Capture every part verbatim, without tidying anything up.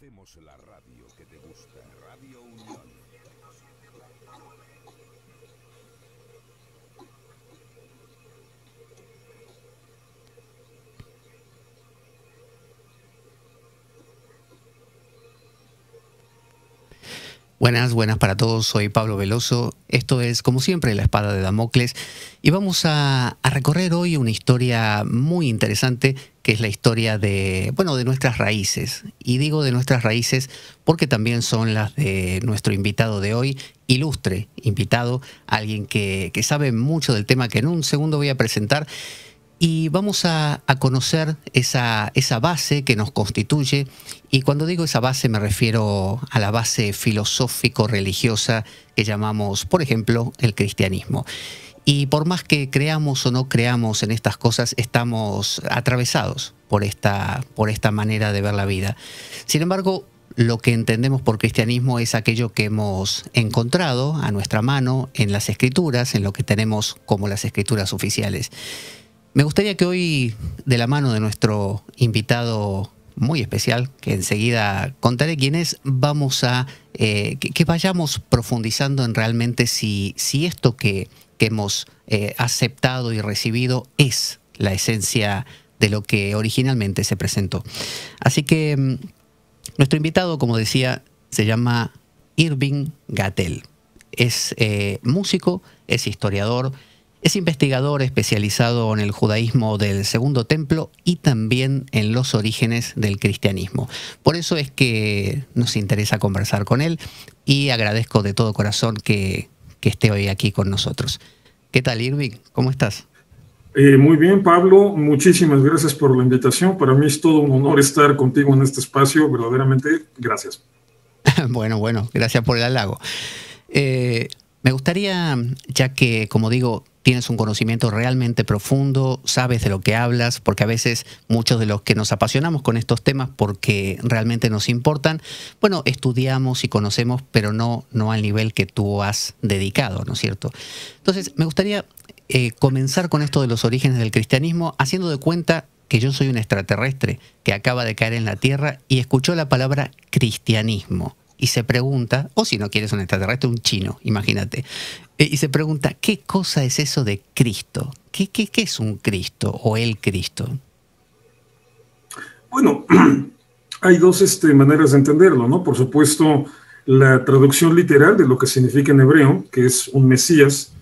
Hacemos la radio que te gusta. Radio Unión. Buenas, buenas para todos, soy Pablo Veloso, esto es como siempre La Espada de Damocles y vamos a, a recorrer hoy una historia muy interesante que es la historia de, bueno, de nuestras raíces. Y digo de nuestras raíces porque también son las de nuestro invitado de hoy, ilustre invitado, alguien que, que sabe mucho del tema que en un segundo voy a presentar. Y vamos a, a conocer esa, esa base que nos constituye. Y cuando digo esa base me refiero a la base filosófico-religiosa que llamamos, por ejemplo, el cristianismo. Y por más que creamos o no creamos en estas cosas, estamos atravesados por esta, por esta manera de ver la vida. Sin embargo, lo que entendemos por cristianismo es aquello que hemos encontrado a nuestra mano en las escrituras, en lo que tenemos como las escrituras oficiales. Me gustaría que hoy, de la mano de nuestro invitado muy especial, que enseguida contaré quién es, vamos a eh, que, que vayamos profundizando en realmente si, si esto que, que hemos eh, aceptado y recibido es la esencia de lo que originalmente se presentó. Así que mm, nuestro invitado, como decía, se llama Irving Gatell. Es eh, músico, es historiador, es investigador especializado en el judaísmo del Segundo Templo y también en los orígenes del cristianismo. Por eso es que nos interesa conversar con él y agradezco de todo corazón que, que esté hoy aquí con nosotros. ¿Qué tal, Irving? ¿Cómo estás? Eh, muy bien, Pablo. Muchísimas gracias por la invitación. Para mí es todo un honor estar contigo en este espacio. Verdaderamente, gracias. Bueno, bueno, gracias por el halago. Eh, me gustaría, ya que, como digo, tienes un conocimiento realmente profundo, sabes de lo que hablas, porque a veces muchos de los que nos apasionamos con estos temas porque realmente nos importan, bueno, estudiamos y conocemos, pero no, no al nivel que tú has dedicado, ¿no es cierto? Entonces, me gustaría eh, comenzar con esto de los orígenes del cristianismo, haciendo de cuenta que yo soy un extraterrestre que acaba de caer en la Tierra y escuchó la palabra cristianismo. Y se pregunta, o si no quieres un extraterrestre, un chino, imagínate. Y se pregunta, ¿qué cosa es eso de Cristo? ¿Qué, qué, qué es un Cristo o el Cristo? Bueno, hay dos este, maneras de entenderlo, ¿no? Por supuesto, la traducción literal de lo que significa en hebreo, que es un Mesías,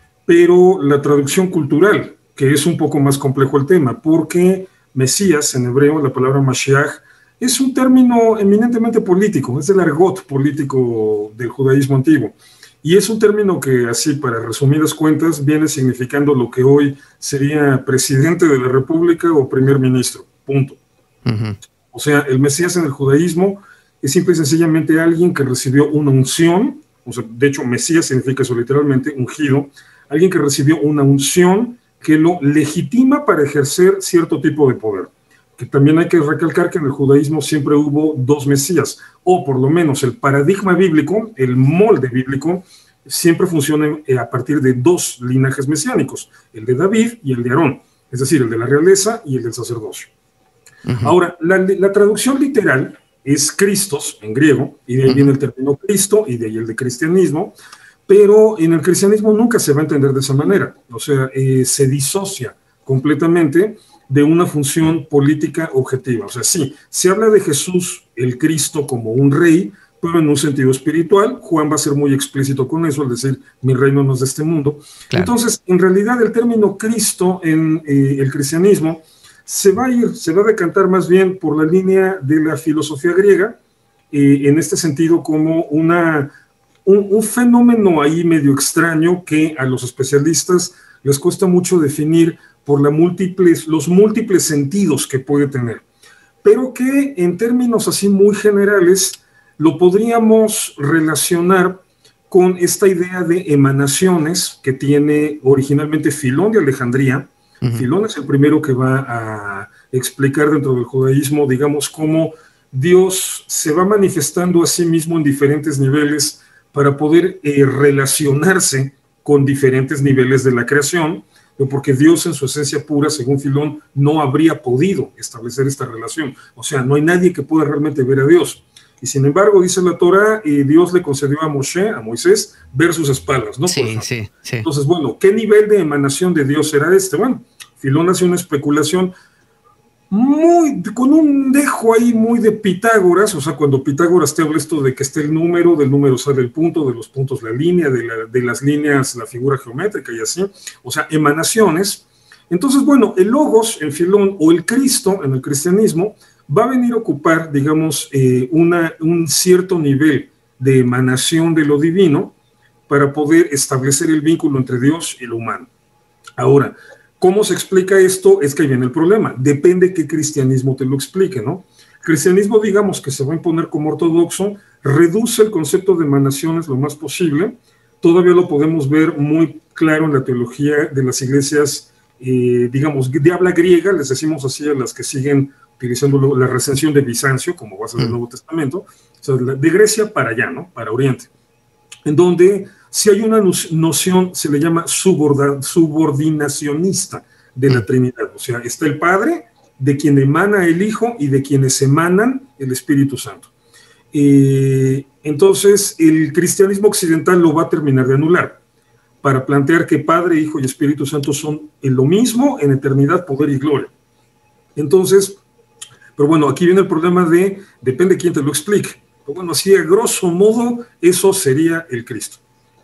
pero la traducción cultural, que es un poco más complejo el tema, porque Mesías en hebreo, la palabra Mashiach, es un término eminentemente político, es el argot político del judaísmo antiguo. Y es un término que, así para resumidas cuentas, viene significando lo que hoy sería presidente de la República o primer ministro, punto. Uh-huh. O sea, el Mesías en el judaísmo es simple y sencillamente alguien que recibió una unción, o sea, de hecho, Mesías significa eso literalmente, ungido, alguien que recibió una unción que lo legitima para ejercer cierto tipo de poder. Que también hay que recalcar que en el judaísmo siempre hubo dos Mesías, o por lo menos el paradigma bíblico, el molde bíblico, siempre funciona a partir de dos linajes mesiánicos, el de David y el de Aarón, es decir, el de la realeza y el del sacerdocio. Uh-huh. Ahora, la, la traducción literal es Christos en griego, y de ahí uh-huh. viene el término Cristo, y de ahí el de cristianismo, pero en el cristianismo nunca se va a entender de esa manera, o sea, eh, se disocia completamente de una función política objetiva. O sea, sí, se habla de Jesús, el Cristo, como un rey, pero en un sentido espiritual. Juan va a ser muy explícito con eso, al decir, mi reino no es de este mundo. Claro. Entonces, en realidad, el término Cristo en eh, el cristianismo se va a ir, se va a decantar más bien por la línea de la filosofía griega, eh, en este sentido como una, un, un fenómeno ahí medio extraño que a los especialistas les cuesta mucho definir por la múltiples, los múltiples sentidos que puede tener, pero que en términos así muy generales lo podríamos relacionar con esta idea de emanaciones que tiene originalmente Filón de Alejandría. Uh-huh. Filón es el primero que va a explicar dentro del judaísmo, digamos, cómo Dios se va manifestando a sí mismo en diferentes niveles para poder eh, relacionarse con diferentes niveles de la creación, pero porque Dios en su esencia pura, según Filón, no habría podido establecer esta relación. O sea, no hay nadie que pueda realmente ver a Dios. Y sin embargo, dice la Torah, y Dios le concedió a Moshe, a Moisés, ver sus espaldas, ¿no? Sí, sí, sí. Entonces, bueno, ¿qué nivel de emanación de Dios era este? Bueno, Filón hace una especulación muy, con un dejo ahí muy de Pitágoras, o sea, cuando Pitágoras te habla esto de que está el número, del número sale el punto, de los puntos la línea, de, la, de las líneas la figura geométrica y así, o sea, emanaciones. Entonces, bueno, el logos en Filón o el Cristo en el cristianismo va a venir a ocupar, digamos, eh, una, un cierto nivel de emanación de lo divino para poder establecer el vínculo entre Dios y lo humano. Ahora, ¿cómo se explica esto? Es que ahí viene el problema. Depende qué cristianismo te lo explique, ¿no? Cristianismo, digamos, que se va a imponer como ortodoxo, reduce el concepto de emanaciones lo más posible. Todavía lo podemos ver muy claro en la teología de las iglesias, eh, digamos, de habla griega, les decimos así a las que siguen utilizando la recensión de Bizancio como base del Nuevo Testamento, o sea, de Grecia para allá, ¿no? Para Oriente, en donde si hay una noción, se le llama subordinacionista de la Trinidad, o sea, está el Padre, de quien emana el Hijo y de quienes emanan el Espíritu Santo. Eh, entonces, el cristianismo occidental lo va a terminar de anular, para plantear que Padre, Hijo y Espíritu Santo son lo mismo en eternidad, poder y gloria. Entonces, pero bueno, aquí viene el problema de, depende de quién te lo explique. Pero bueno, así a grosso modo, eso sería el Cristo.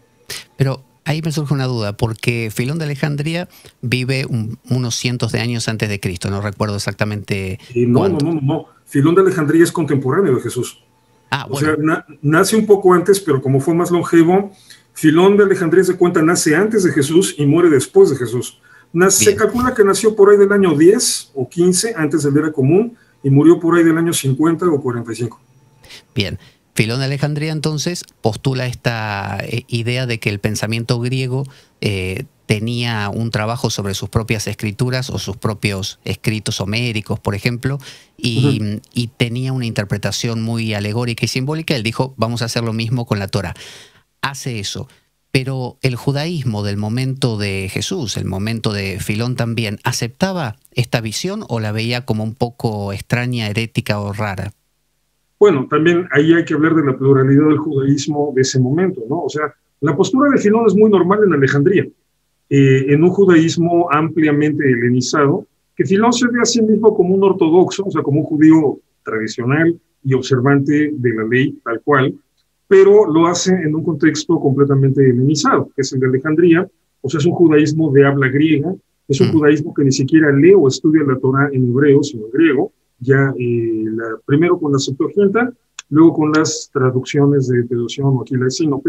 Pero ahí me surge una duda, porque Filón de Alejandría vive un, unos cientos de años antes de Cristo, no recuerdo exactamente eh, no, no, no, no, Filón de Alejandría es contemporáneo de Jesús. Ah, bueno. O sea, na, nace un poco antes, pero como fue más longevo, Filón de Alejandría se cuenta, nace antes de Jesús y muere después de Jesús. Nace, se calcula que nació por ahí del año diez o quince, antes de la era común, y murió por ahí del año cincuenta o cuarenta y cinco. Bien. Filón de Alejandría entonces postula esta eh, idea de que el pensamiento griego eh, tenía un trabajo sobre sus propias escrituras o sus propios escritos homéricos, por ejemplo, y, uh-huh. y tenía una interpretación muy alegórica y simbólica. Él dijo, vamos a hacer lo mismo con la Torá. Hace eso. Pero el judaísmo del momento de Jesús, el momento de Filón también, ¿aceptaba esta visión o la veía como un poco extraña, herética o rara? Bueno, también ahí hay que hablar de la pluralidad del judaísmo de ese momento, ¿no? O sea, la postura de Filón es muy normal en Alejandría, eh, en un judaísmo ampliamente helenizado, que Filón se ve a sí mismo como un ortodoxo, o sea, como un judío tradicional y observante de la ley tal cual, pero lo hace en un contexto completamente helenizado, que es el de Alejandría, o sea, es un judaísmo de habla griega, es un mm. judaísmo que ni siquiera lee o estudia la Torá en hebreo, sino en griego, ya eh, la, primero con la Septuaginta, luego con las traducciones de Teodosión o Aquila de Sinope.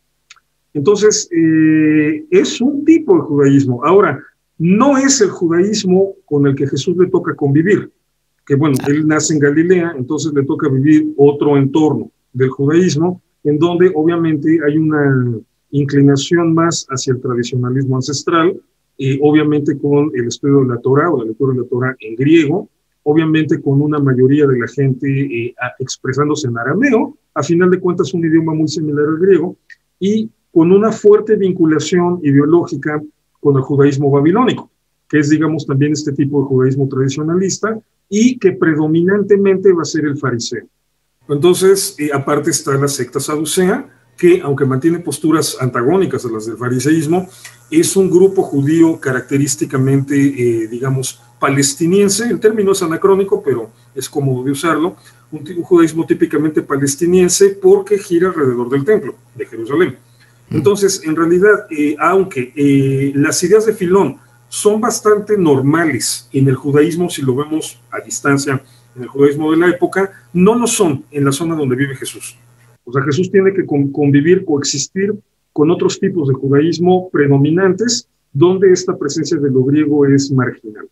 Entonces, eh, es un tipo de judaísmo. Ahora, no es el judaísmo con el que Jesús le toca convivir, que bueno, él nace en Galilea, entonces le toca vivir otro entorno del judaísmo, en donde obviamente hay una inclinación más hacia el tradicionalismo ancestral, eh, obviamente con el estudio de la Torá o la lectura de la Torá en griego, obviamente con una mayoría de la gente eh, expresándose en arameo, a final de cuentas un idioma muy similar al griego, y con una fuerte vinculación ideológica con el judaísmo babilónico, que es, digamos, también este tipo de judaísmo tradicionalista, y que predominantemente va a ser el fariseo. Entonces, eh, aparte está la secta saducea, que aunque mantiene posturas antagónicas a las del fariseísmo, es un grupo judío característicamente, eh, digamos, palestiniense. El término es anacrónico, pero es cómodo de usarlo. Un, un judaísmo típicamente palestiniense porque gira alrededor del templo de Jerusalén. Entonces, en realidad, eh, aunque eh, las ideas de Filón son bastante normales en el judaísmo, si lo vemos a distancia, en el judaísmo de la época, no lo son en la zona donde vive Jesús. O sea, Jesús tiene que convivir, coexistir con otros tipos de judaísmo predominantes, donde esta presencia de lo griego es marginal.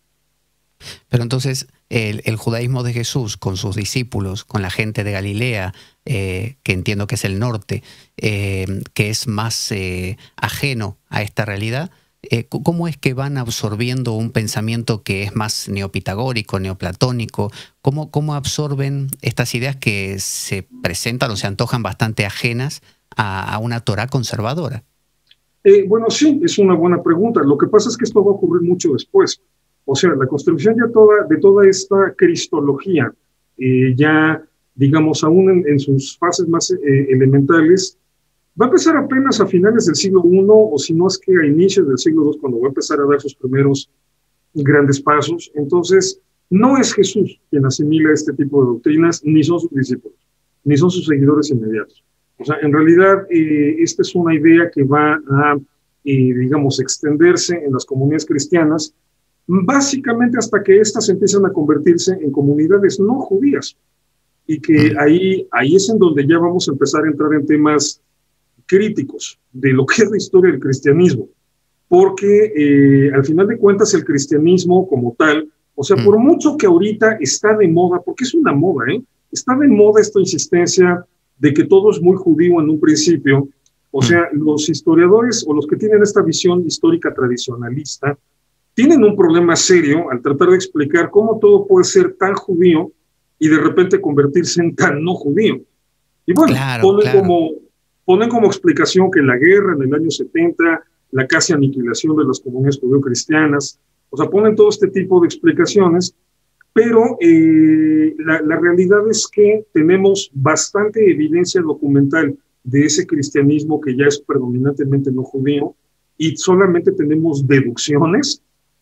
Pero entonces, el, el judaísmo de Jesús, con sus discípulos, con la gente de Galilea, eh, que entiendo que es el norte, eh, que es más eh, ajeno a esta realidad, eh, ¿cómo es que van absorbiendo un pensamiento que es más neopitagórico, neoplatónico? ¿Cómo, cómo absorben estas ideas que se presentan o se antojan bastante ajenas a, a una Torá conservadora? Eh, bueno, sí, es una buena pregunta. Lo que pasa es que esto va a ocurrir mucho después. O sea, la construcción ya toda, de toda esta cristología, eh, ya, digamos, aún en, en sus fases más eh, elementales, va a empezar apenas a finales del siglo primero, o si no es que a inicios del siglo segundo, cuando va a empezar a dar sus primeros grandes pasos. Entonces, no es Jesús quien asimila este tipo de doctrinas, ni son sus discípulos, ni son sus seguidores inmediatos. O sea, en realidad, eh, esta es una idea que va a, eh, digamos, extenderse en las comunidades cristianas, básicamente hasta que éstas empiezan a convertirse en comunidades no judías. Y que ahí, ahí es en donde ya vamos a empezar a entrar en temas críticos de lo que es la historia del cristianismo. Porque eh, al final de cuentas el cristianismo como tal, o sea, por mucho que ahorita está de moda, porque es una moda, ¿eh? Está de moda esta insistencia de que todo es muy judío en un principio. O sea, los historiadores o los que tienen esta visión histórica tradicionalista tienen un problema serio al tratar de explicar cómo todo puede ser tan judío y de repente convertirse en tan no judío. Y bueno, claro, ponen, claro. Como, ponen como explicación que la guerra en el año setenta, la casi aniquilación de las comunidades judeo-cristianas, o sea, ponen todo este tipo de explicaciones, pero eh, la, la realidad es que tenemos bastante evidencia documental de ese cristianismo que ya es predominantemente no judío, y solamente tenemos deducciones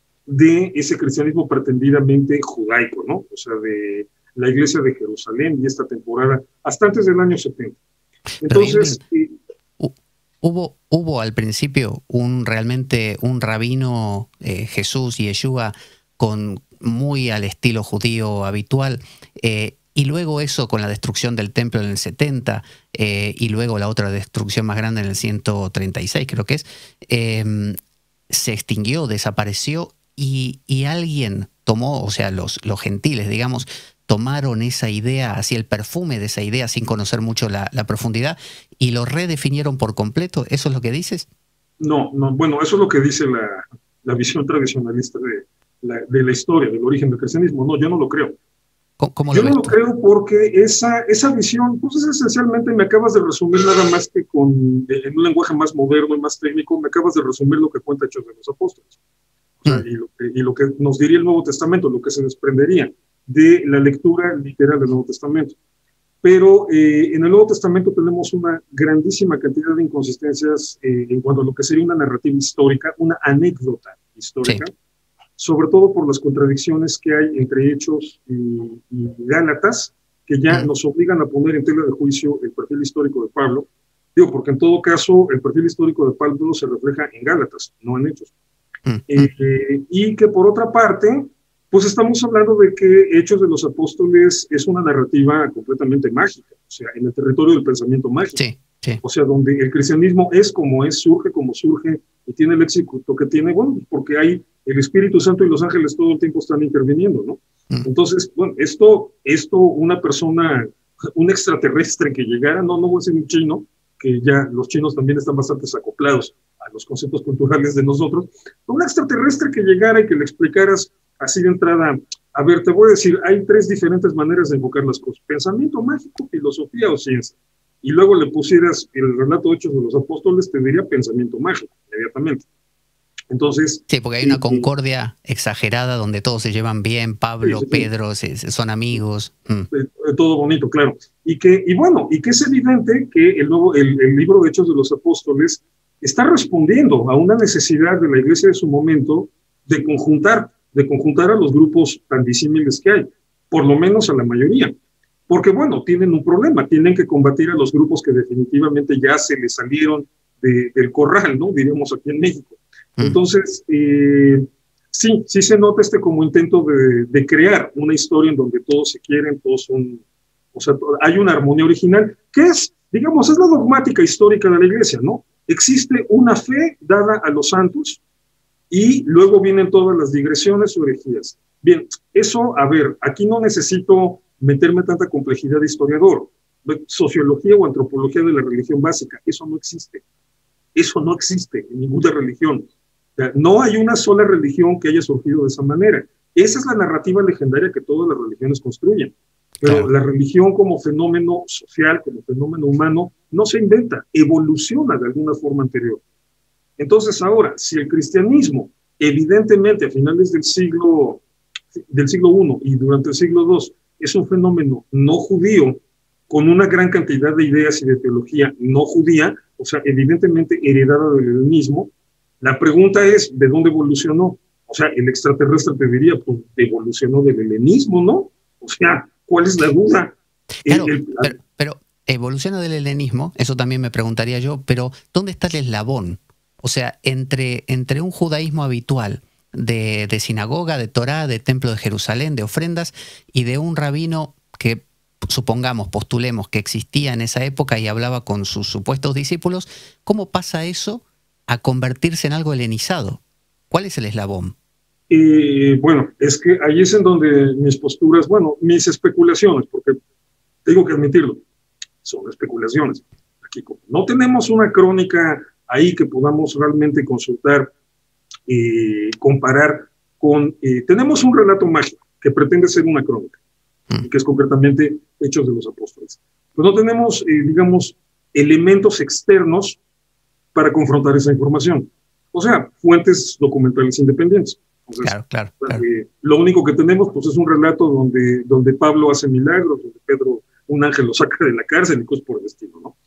de ese cristianismo pretendidamente judaico, ¿no? O sea, de la iglesia de Jerusalén y esta temporada, hasta antes del año setenta. Entonces, eh, hubo, hubo al principio un realmente un rabino, eh, Jesús, Yeshua, con muy al estilo judío habitual, eh, y luego eso con la destrucción del templo en el setenta, eh, y luego la otra destrucción más grande en el ciento treinta y seis, creo que es, eh, se extinguió, desapareció, y, y alguien tomó, o sea, los, los gentiles, digamos, tomaron esa idea, así el perfume de esa idea, sin conocer mucho la, la profundidad, y lo redefinieron por completo. ¿Eso es lo que dices? No, no, bueno, eso es lo que dice la, la visión tradicionalista de la, de la historia, del origen del cristianismo. No, yo no lo creo. ¿Cómo, cómo yo lo no lo tú? creo porque esa, esa visión, pues es esencialmente, me acabas de resumir nada más que con, en un lenguaje más moderno y más técnico, me acabas de resumir lo que cuenta Hechos de los Apóstoles. O sea, mm. y, lo que, y lo que nos diría el Nuevo Testamento, lo que se desprendería de la lectura literal del Nuevo Testamento. Pero eh, en el Nuevo Testamento tenemos una grandísima cantidad de inconsistencias eh, en cuanto a lo que sería una narrativa histórica, una anécdota histórica, sí. Sobre todo por las contradicciones que hay entre Hechos y, y Gálatas, que ya mm. nos obligan a poner en tela de juicio el perfil histórico de Pablo. Digo, porque en todo caso el perfil histórico de Pablo se refleja en Gálatas, no en Hechos. Mm. Eh, eh, y que por otra parte, pues estamos hablando de que Hechos de los Apóstoles es una narrativa completamente mágica, o sea, en el territorio del pensamiento mágico. Sí, sí. O sea, donde el cristianismo es como es, surge como surge, y tiene el éxito que tiene, bueno, porque hay el Espíritu Santo y los ángeles todo el tiempo están interviniendo, ¿no? Mm. Entonces, bueno, esto, esto, una persona, un extraterrestre que llegara, no, no voy a decir un chino, que ya los chinos también están bastante acoplados a los conceptos culturales de nosotros, un extraterrestre que llegara y que le explicaras así de entrada, a ver, te voy a decir, hay tres diferentes maneras de invocar las cosas, pensamiento mágico, filosofía o ciencia, y luego le pusieras el relato de Hechos de los Apóstoles, te diría pensamiento mágico, inmediatamente. Entonces... Sí, porque hay una eh, concordia eh, exagerada donde todos se llevan bien, Pablo, sí, sí, Pedro, sí. Se, son amigos. Mm. Eh, todo bonito, claro. Y que, y bueno, y que es evidente que el, nuevo, el, el libro de Hechos de los Apóstoles está respondiendo a una necesidad de la iglesia de su momento de conjuntar, de conjuntar a los grupos tan disímiles que hay, por lo menos a la mayoría. Porque, bueno, tienen un problema, tienen que combatir a los grupos que definitivamente ya se les salieron de, del corral, ¿no? Diríamos aquí en México. Entonces, eh, sí, sí se nota este como intento de, de crear una historia en donde todos se quieren, todos son, o sea, hay una armonía original, que es, digamos, es la dogmática histórica de la iglesia, ¿no? Existe una fe dada a los santos y luego vienen todas las digresiones o herejías. Bien, eso, a ver, aquí no necesito meterme tanta complejidad de historiador, sociología o antropología de la religión básica, eso no existe. Eso no existe en ninguna religión. O sea, no hay una sola religión que haya surgido de esa manera. Esa es la narrativa legendaria que todas las religiones construyen. Pero claro, la religión como fenómeno social, como fenómeno humano, no se inventa, evoluciona de alguna forma anterior. Entonces ahora, si el cristianismo, evidentemente a finales del siglo, del siglo primero y durante el siglo segundo, es un fenómeno no judío, con una gran cantidad de ideas y de teología no judía, o sea, evidentemente heredada del helenismo, la pregunta es, ¿de dónde evolucionó? O sea, el extraterrestre te diría, pues evolucionó del helenismo, ¿no? O sea, ¿cuál es la duda? Claro, el, el, pero, pero evoluciona del helenismo, eso también me preguntaría yo, pero ¿dónde está el eslabón? O sea, entre, entre un judaísmo habitual de, de sinagoga, de Torá, de templo de Jerusalén, de ofrendas, y de un rabino que supongamos, postulemos que existía en esa época y hablaba con sus supuestos discípulos, ¿cómo pasa eso a convertirse en algo helenizado? ¿Cuál es el eslabón? Eh, bueno, es que ahí es en donde mis posturas, bueno, mis especulaciones, porque tengo que admitirlo, son especulaciones. Aquí no tenemos una crónica ahí que podamos realmente consultar, eh, comparar con... Eh, tenemos un relato mágico que pretende ser una crónica, mm. que es concretamente Hechos de los Apóstoles. Pero no tenemos, eh, digamos, elementos externos para confrontar esa información. O sea, fuentes documentales independientes. Entonces, claro, claro, claro. Eh, lo único que tenemos pues, es un relato donde, donde Pablo hace milagros, donde Pedro, un ángel lo saca de la cárcel y cosas por el estilo, ¿no?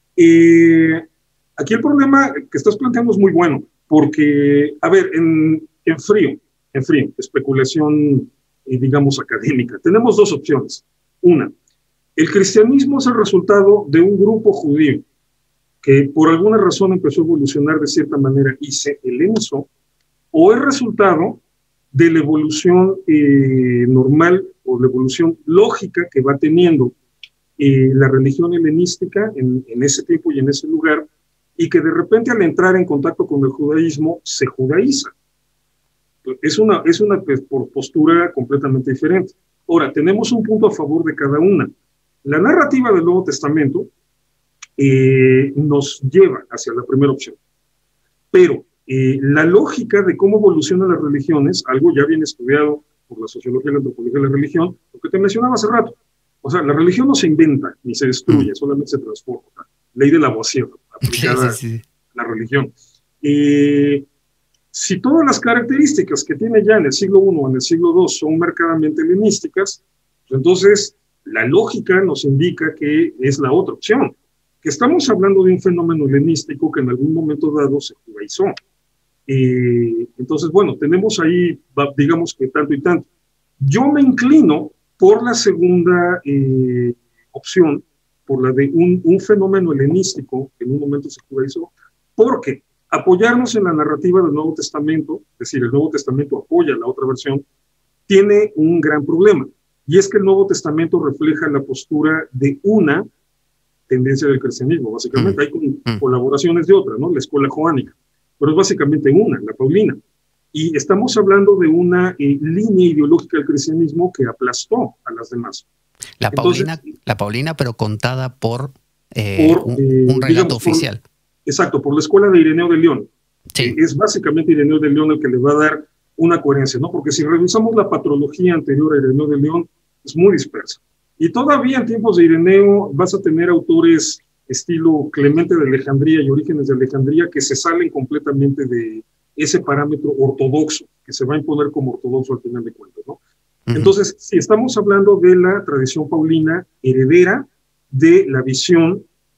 Eh, aquí el problema que estás planteando es muy bueno, porque, a ver, en, en frío, en frío, especulación, eh, digamos, académica, tenemos dos opciones. Una, el cristianismo es el resultado de un grupo judío que por alguna razón empezó a evolucionar de cierta manera y se helenizó, o es resultado de la evolución eh, normal o la evolución lógica que va teniendo eh, la religión helenística en, en ese tiempo y en ese lugar, y que de repente al entrar en contacto con el judaísmo se judaiza. Es una, es una postura completamente diferente. Ahora, tenemos un punto a favor de cada una. La narrativa del Nuevo Testamento eh, nos lleva hacia la primera opción, pero Eh, la lógica de cómo evolucionan las religiones, algo ya bien estudiado por la sociología y la antropología de la religión, lo que te mencionaba hace rato. O sea, la religión no se inventa ni se destruye, mm. solamente se transforma. Ley de Lavoisier, aplicada sí, sí, sí. a la religión. Eh, si todas las características que tiene ya en el siglo primero o en el siglo segundo son marcadamente helenísticas, pues entonces la lógica nos indica que es la otra opción, que estamos hablando de un fenómeno helenístico que en algún momento dado se judaizó. Eh, entonces, bueno, tenemos ahí, digamos que tanto y tanto. Yo me inclino por la segunda eh, opción, por la de un, un fenómeno helenístico que en un momento se judaizó, porque apoyarnos en la narrativa del Nuevo Testamento, es decir, el Nuevo Testamento apoya la otra versión, tiene un gran problema, y es que el Nuevo Testamento refleja la postura de una tendencia del cristianismo, básicamente. Mm. Hay con, mm. colaboraciones de otra, ¿no? La escuela joánica, pero es básicamente una, la paulina. Y estamos hablando de una eh, línea ideológica del cristianismo que aplastó a las demás. La paulina, Entonces, la paulina pero contada por, eh, por un, eh, un relato digamos, oficial. Por, exacto, por la escuela de Ireneo de León. Sí. Eh, es básicamente Ireneo de León el que le va a dar una coherencia, ¿no? Porque si revisamos la patrología anterior a Ireneo de León, es muy dispersa. Y todavía en tiempos de Ireneo vas a tener autores estilo Clemente de Alejandría y Orígenes de Alejandría que se salen completamente de ese parámetro ortodoxo, que se va a imponer como ortodoxo al final de cuentas, ¿no? Uh-huh. Entonces, si estamos hablando de la tradición paulina heredera de la visión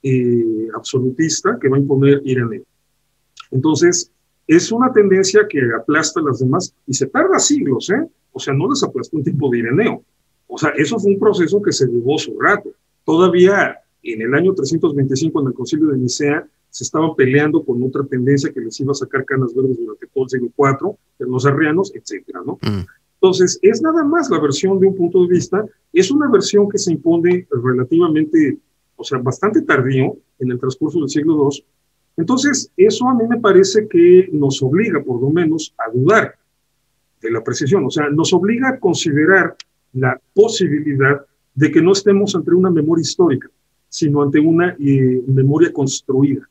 eh, absolutista que va a imponer Ireneo. Entonces, es una tendencia que aplasta a las demás y se tarda siglos, ¿eh? O sea, no les aplastó un tipo de Ireneo. O sea, eso fue un proceso que se llevó su rato. Todavía en el año trescientos veinticinco, en el Concilio de Nicea, se estaban peleando con otra tendencia que les iba a sacar canas verdes durante todo el siglo cuatro, los arrianos, etcétera, ¿no? Mm. Entonces, es nada más la versión de un punto de vista, es una versión que se impone relativamente, o sea, bastante tardío en el transcurso del siglo segundo. Entonces, eso a mí me parece que nos obliga, por lo menos, a dudar de la precisión. O sea, nos obliga a considerar la posibilidad de que no estemos ante una memoria histórica, sino ante una eh, memoria construida,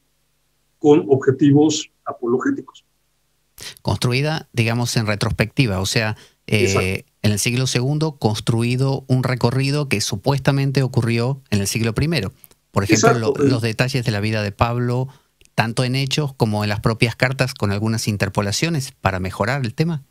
con objetivos apologéticos. Construida, digamos, en retrospectiva, o sea, eh, en el siglo segundo construido un recorrido que supuestamente ocurrió en el siglo primero. Por ejemplo, lo, los detalles de la vida de Pablo tanto en hechos como en las propias cartas, con algunas interpolaciones para mejorar el tema.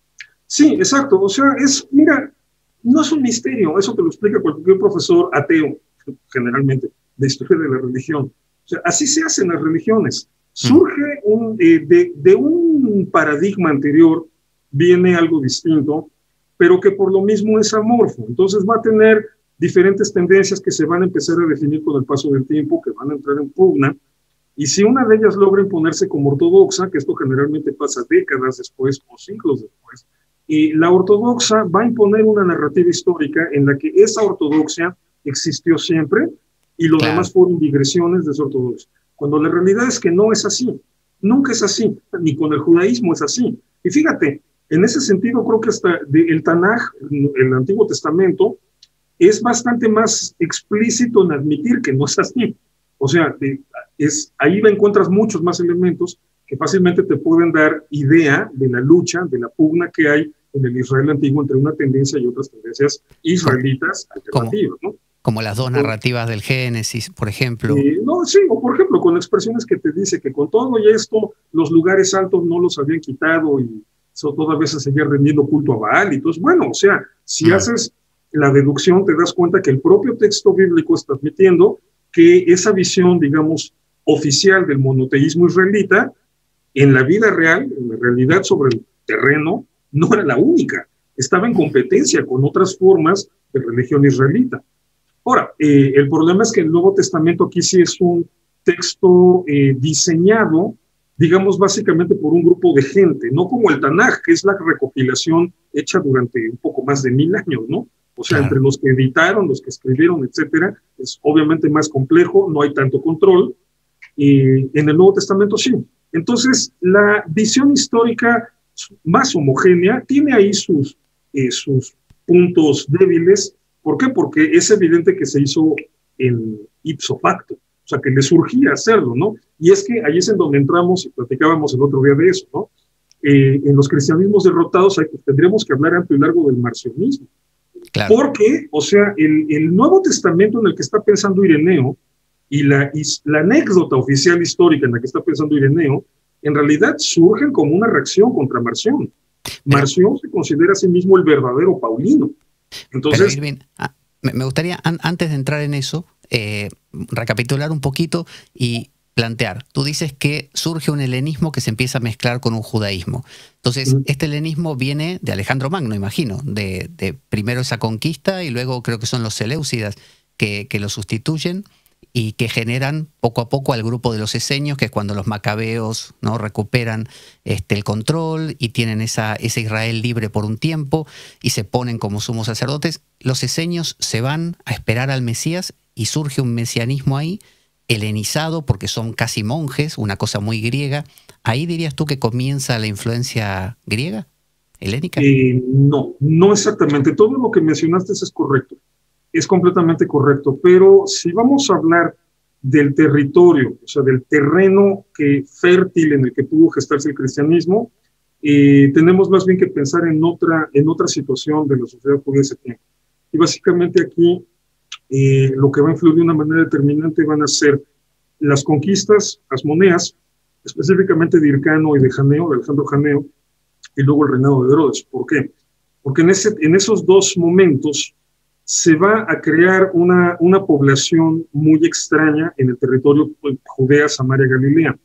Sí, exacto. O sea, es, mira, no es un misterio, eso te lo explica cualquier profesor ateo, generalmente, de historia de la religión. O sea, así se hacen las religiones. Surge un, eh, de, de un paradigma anterior, viene algo distinto, pero que por lo mismo es amorfo. Entonces va a tener diferentes tendencias que se van a empezar a definir con el paso del tiempo, que van a entrar en pugna, y si una de ellas logra imponerse como ortodoxa, que esto generalmente pasa décadas después o siglos después, y la ortodoxa va a imponer una narrativa histórica en la que esa ortodoxia existió siempre y lo Claro. demás fueron digresiones de esa ortodoxia. Cuando la realidad es que no es así, nunca es así, ni con el judaísmo es así. Y fíjate, en ese sentido creo que hasta de el Tanaj, el Antiguo Testamento, es bastante más explícito en admitir que no es así. O sea, de, es, ahí encuentras muchos más elementos que fácilmente te pueden dar idea de la lucha, de la pugna que hay en el Israel antiguo entre una tendencia y otras tendencias israelitas alternativas, ¿no? Como las dos narrativas del Génesis, por ejemplo. Eh, no, sí, o por ejemplo, con expresiones que te dice que con todo y esto, los lugares altos no los habían quitado y eso todavía se seguía rendiendo culto a Baal. Y entonces, bueno, o sea, si mm. haces la deducción, te das cuenta que el propio texto bíblico está admitiendo que esa visión, digamos, oficial del monoteísmo israelita, en la vida real, en la realidad sobre el terreno, no era la única. Estaba en competencia con otras formas de religión israelita. Ahora, eh, el problema es que el Nuevo Testamento aquí sí es un texto eh, diseñado, digamos, básicamente por un grupo de gente, no como el Tanaj, que es la recopilación hecha durante un poco más de mil años, ¿no? O sea, claro. entre los que editaron, los que escribieron, etcétera, es obviamente más complejo, no hay tanto control, y en el Nuevo Testamento sí. Entonces, la visión histórica más homogénea tiene ahí sus, eh, sus puntos débiles. ¿Por qué? Porque es evidente que se hizo en ipso facto, o sea, que le surgía hacerlo, ¿no? Y es que ahí es en donde entramos y platicábamos el otro día de eso, ¿no? Eh, en los cristianismos derrotados hay, tendríamos que hablar amplio y largo del marcionismo. Claro. Porque, o sea, el, el Nuevo Testamento en el que está pensando Ireneo y la, y la anécdota oficial histórica en la que está pensando Ireneo, en realidad surgen como una reacción contra Marción. Marción se considera a sí mismo el verdadero Paulino. Entonces, Pero, Irving, me gustaría, an antes de entrar en eso, eh, recapitular un poquito y plantear. Tú dices que surge un helenismo que se empieza a mezclar con un judaísmo. Entonces, uh-huh. este helenismo viene de Alejandro Magno, imagino, de, de primero esa conquista y luego creo que son los seleucidas que, que lo sustituyen y que generan poco a poco al grupo de los esenios, que es cuando los macabeos, ¿no?, recuperan este, el control y tienen esa, ese Israel libre por un tiempo y se ponen como sumos sacerdotes. Los esenios se van a esperar al Mesías y surge un mesianismo ahí, helenizado porque son casi monjes, una cosa muy griega. ¿Ahí dirías tú que comienza la influencia griega, helénica? Eh, no, no exactamente. Todo lo que mencionaste es correcto. Es completamente correcto, pero si vamos a hablar del territorio, o sea, del terreno que, fértil en el que pudo gestarse el cristianismo, eh, tenemos más bien que pensar en otra, en otra situación de la sociedad judía de ese tiempo. Y básicamente aquí eh, lo que va a influir de una manera determinante van a ser las conquistas asmoneas, específicamente de Hircano y de Janeo, de Alejandro Janeo, y luego el reinado de Herodes. ¿Por qué? Porque en, ese, en esos dos momentos se va a crear una, una población muy extraña en el territorio de Judea, Samaria, Galilea.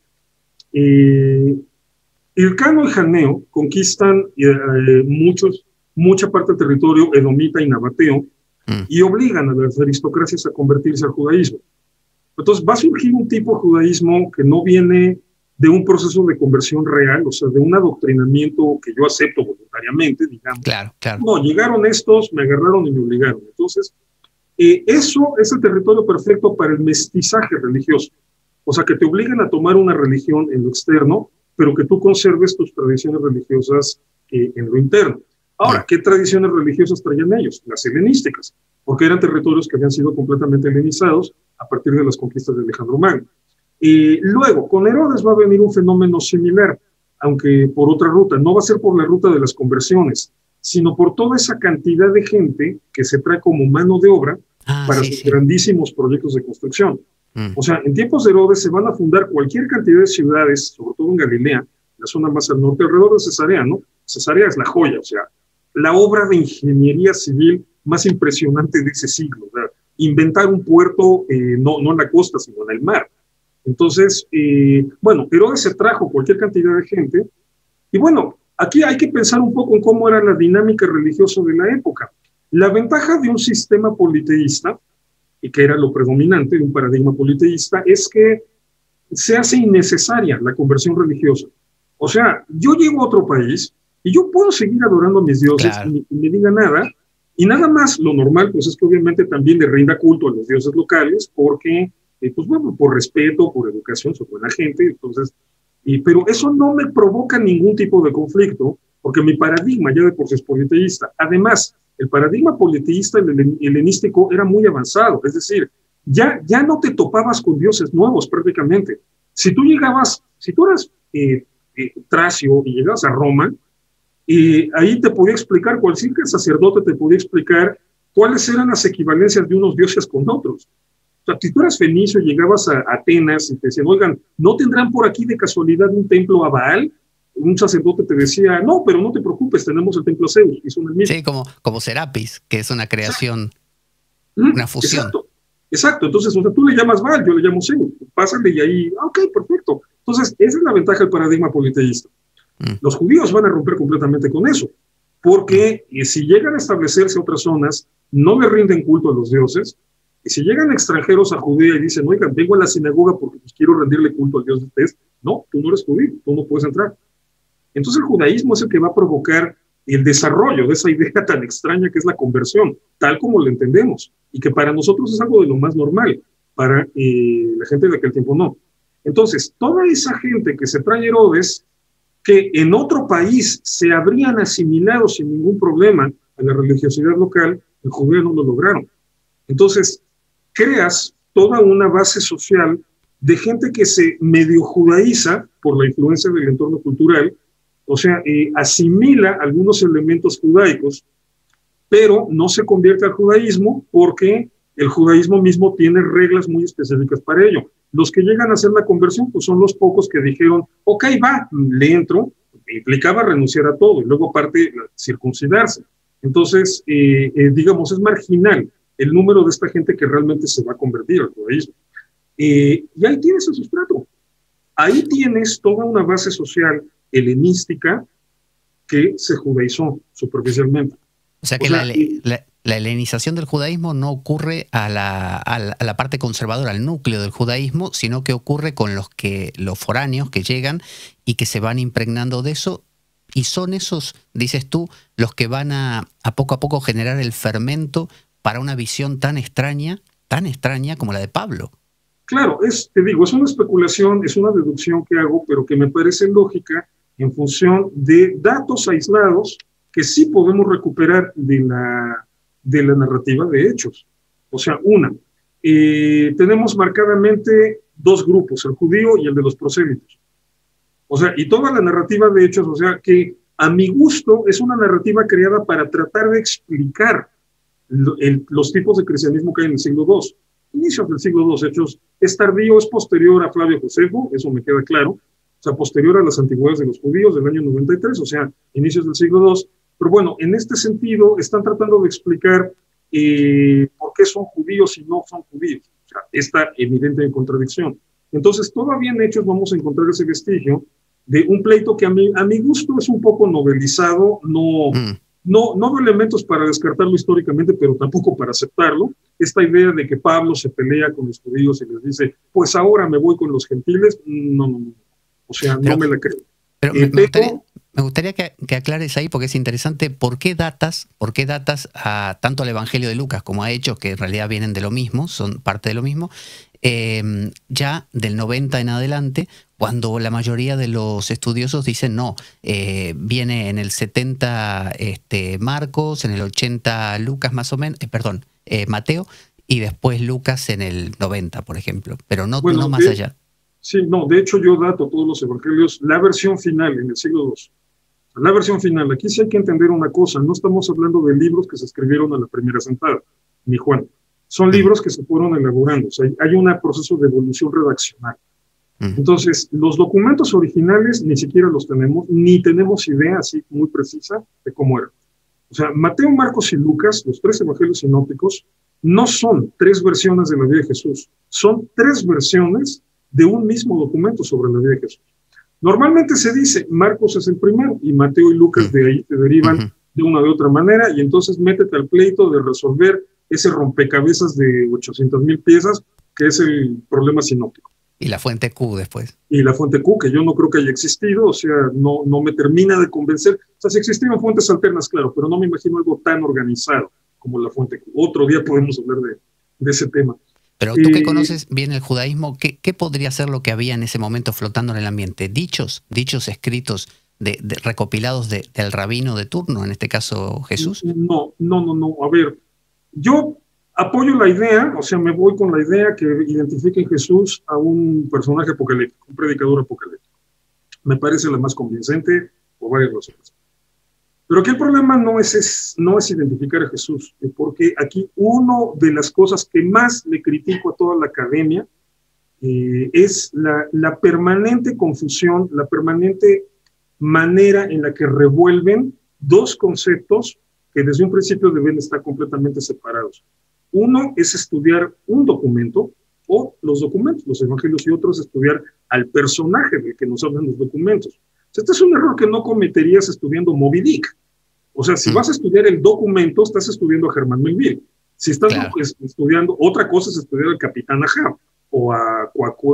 Eh, Hircano y Janeo conquistan eh, muchos, mucha parte del territorio edomita y nabateo mm. y obligan a las aristocracias a convertirse al judaísmo. Entonces va a surgir un tipo de judaísmo que no viene de un proceso de conversión real, o sea, de un adoctrinamiento que yo acepto voluntariamente, digamos. Claro, claro. No, llegaron estos, me agarraron y me obligaron. Entonces, eh, eso es el territorio perfecto para el mestizaje religioso. O sea, que te obligan a tomar una religión en lo externo, pero que tú conserves tus tradiciones religiosas eh, en lo interno. Ahora, ¿qué tradiciones religiosas traían ellos? Las helenísticas, porque eran territorios que habían sido completamente helenizados a partir de las conquistas de Alejandro Magno. Y luego, con Herodes va a venir un fenómeno similar, aunque por otra ruta. No va a ser por la ruta de las conversiones, sino por toda esa cantidad de gente que se trae como mano de obra ah, para sí, sus sí. grandísimos proyectos de construcción. Mm. O sea, en tiempos de Herodes se van a fundar cualquier cantidad de ciudades, sobre todo en Galilea, la zona más al norte, alrededor de Cesarea, ¿no? Cesarea es la joya, o sea, la obra de ingeniería civil más impresionante de ese siglo. O sea, inventar un puerto eh, no, no en la costa, sino en el mar. Entonces, eh, bueno, Herodes se trajo cualquier cantidad de gente. Y bueno, aquí hay que pensar un poco en cómo era la dinámica religiosa de la época. La ventaja de un sistema politeísta, y que era lo predominante de un paradigma politeísta, es que se hace innecesaria la conversión religiosa. O sea, yo llego a otro país y yo puedo seguir adorando a mis dioses, claro, y, y me diga nada, y nada más lo normal, pues es que obviamente también le rinda culto a los dioses locales, porque, eh, pues bueno, por respeto, por educación, soy buena gente, entonces, y, pero eso no me provoca ningún tipo de conflicto, porque mi paradigma ya de por sí es politeísta. Además, el paradigma politeísta helenístico era muy avanzado, es decir, ya, ya no te topabas con dioses nuevos prácticamente. Si tú llegabas, si tú eras eh, eh, tracio y llegabas a Roma, y ahí te podía explicar, cualquier sacerdote te podía explicar cuáles eran las equivalencias de unos dioses con otros. O sea, si tú eras fenicio y llegabas a Atenas y te decían, oigan, ¿no tendrán por aquí de casualidad un templo a Baal? Un sacerdote te decía, no, pero no te preocupes, tenemos el templo a Zeus, y son el mismo. Sí, como, como Serapis, que es una creación, exacto, una fusión. Exacto, exacto. Entonces, o sea, tú le llamas Baal, yo le llamo Zeus, pásale y ahí, ok, perfecto. Entonces, esa es la ventaja del paradigma politeísta. Mm. Los judíos van a romper completamente con eso, porque mm. si llegan a establecerse otras zonas, no le rinden culto a los dioses, y si llegan extranjeros a Judea y dicen, oigan, vengo a la sinagoga porque pues, quiero rendirle culto al dios de ustedes, no, tú no eres judío, tú no puedes entrar. Entonces el judaísmo es el que va a provocar el desarrollo de esa idea tan extraña que es la conversión, tal como la entendemos, y que para nosotros es algo de lo más normal, para eh, la gente de aquel tiempo no. Entonces, toda esa gente que se trae Herodes, que en otro país se habrían asimilado sin ningún problema a la religiosidad local, en Judea no lo lograron. Entonces, creas toda una base social de gente que se medio judaiza por la influencia del entorno cultural, o sea, eh, asimila algunos elementos judaicos, pero no se convierte al judaísmo porque el judaísmo mismo tiene reglas muy específicas para ello. Los que llegan a hacer la conversión pues son los pocos que dijeron, ok, va, le entro, implicaba renunciar a todo y luego aparte circuncidarse. Entonces, eh, eh, digamos, es marginal el número de esta gente que realmente se va a convertir al judaísmo. Eh, y ahí tienes el sustrato. Ahí tienes toda una base social helenística que se judaizó superficialmente. O sea que o sea, la, la, la helenización del judaísmo no ocurre a la, a, la, a la parte conservadora, al núcleo del judaísmo, sino que ocurre con los, que, los foráneos que llegan y que se van impregnando de eso, y son esos, dices tú, los que van a, a poco a poco generar el fermento para una visión tan extraña, tan extraña como la de Pablo. Claro, es, te digo, es una especulación, es una deducción que hago, pero que me parece lógica en función de datos aislados que sí podemos recuperar de la, de la narrativa de Hechos. O sea, una, eh, tenemos marcadamente dos grupos, el judío y el de los prosélitos. O sea, y toda la narrativa de Hechos, o sea, que a mi gusto es una narrativa creada para tratar de explicar lo, el, los tipos de cristianismo que hay en el siglo segundo. Inicios del siglo segundo, Hechos, es tardío, es posterior a Flavio Josefo, eso me queda claro, o sea, posterior a las antigüedades de los judíos del año noventa y tres, o sea, inicios del siglo segundo, pero bueno, en este sentido están tratando de explicar eh, por qué son judíos y no son judíos, o sea, esta evidente contradicción. Entonces, todavía en Hechos vamos a encontrar ese vestigio de un pleito que a mi, a mi gusto es un poco novelizado, no... Mm. No, no veo elementos para descartarlo históricamente, pero tampoco para aceptarlo. Esta idea de que Pablo se pelea con los judíos y les dice, pues ahora me voy con los gentiles, no, no, no. O sea, pero, no me la creo. Pero, eh, me, gustaría, pero me gustaría que, que aclares ahí, porque es interesante, ¿por qué datas, por qué datas a tanto al Evangelio de Lucas como a Hechos, que en realidad vienen de lo mismo, son parte de lo mismo, eh, ya del noventa en adelante, cuando la mayoría de los estudiosos dicen no, eh, viene en el setenta este, Marcos, en el ochenta Lucas más o menos, eh, perdón, eh, Mateo, y después Lucas en el noventa, por ejemplo, pero no, bueno, no más de, allá. Sí, no, de hecho yo dato todos los evangelios, la versión final en el siglo segundo. La versión final, aquí sí hay que entender una cosa, no estamos hablando de libros que se escribieron a la primera sentada, ni Juan. son libros que se fueron elaborando, o sea, hay un proceso de evolución redaccional. Entonces, los documentos originales ni siquiera los tenemos, ni tenemos idea así muy precisa de cómo eran. O sea, Mateo, Marcos y Lucas, los tres evangelios sinópticos, no son tres versiones de la vida de Jesús, son tres versiones de un mismo documento sobre la vida de Jesús. Normalmente se dice, Marcos es el primero, y Mateo y Lucas de ahí te derivan uh-huh. de una u otra manera, y entonces métete al pleito de resolver ese rompecabezas de ochocientas mil piezas, que es el problema sinóptico. Y la fuente Q después. Y la fuente Q, que yo no creo que haya existido, o sea, no, no me termina de convencer. O sea, si existieron fuentes alternas, claro, pero no me imagino algo tan organizado como la fuente Q. Otro día podemos hablar de, de ese tema. Pero tú eh, que conoces bien el judaísmo, ¿qué, ¿qué podría ser lo que había en ese momento flotando en el ambiente? Dichos, dichos escritos, de, de, recopilados de, del rabino de turno, en este caso Jesús. No, no, no, no. A ver, yo apoyo la idea, o sea, me voy con la idea que identifiquen Jesús a un personaje apocalíptico, un predicador apocalíptico. Me parece la más convincente por varias razones. Pero aquí el problema no es, es, no es identificar a Jesús, porque aquí una de las cosas que más le critico a toda la academia eh, es la, la permanente confusión, la permanente manera en la que revuelven dos conceptos que desde un principio deben estar completamente separados. Uno es estudiar un documento o los documentos, los evangelios, y otro es estudiar al personaje del que nos hablan los documentos. Este es un error que no cometerías estudiando Moby Dick. O sea, si mm. vas a estudiar el documento, estás estudiando a Germán Melville. Si estás claro. estudiando, otra cosa es estudiar al Capitán Ahab o a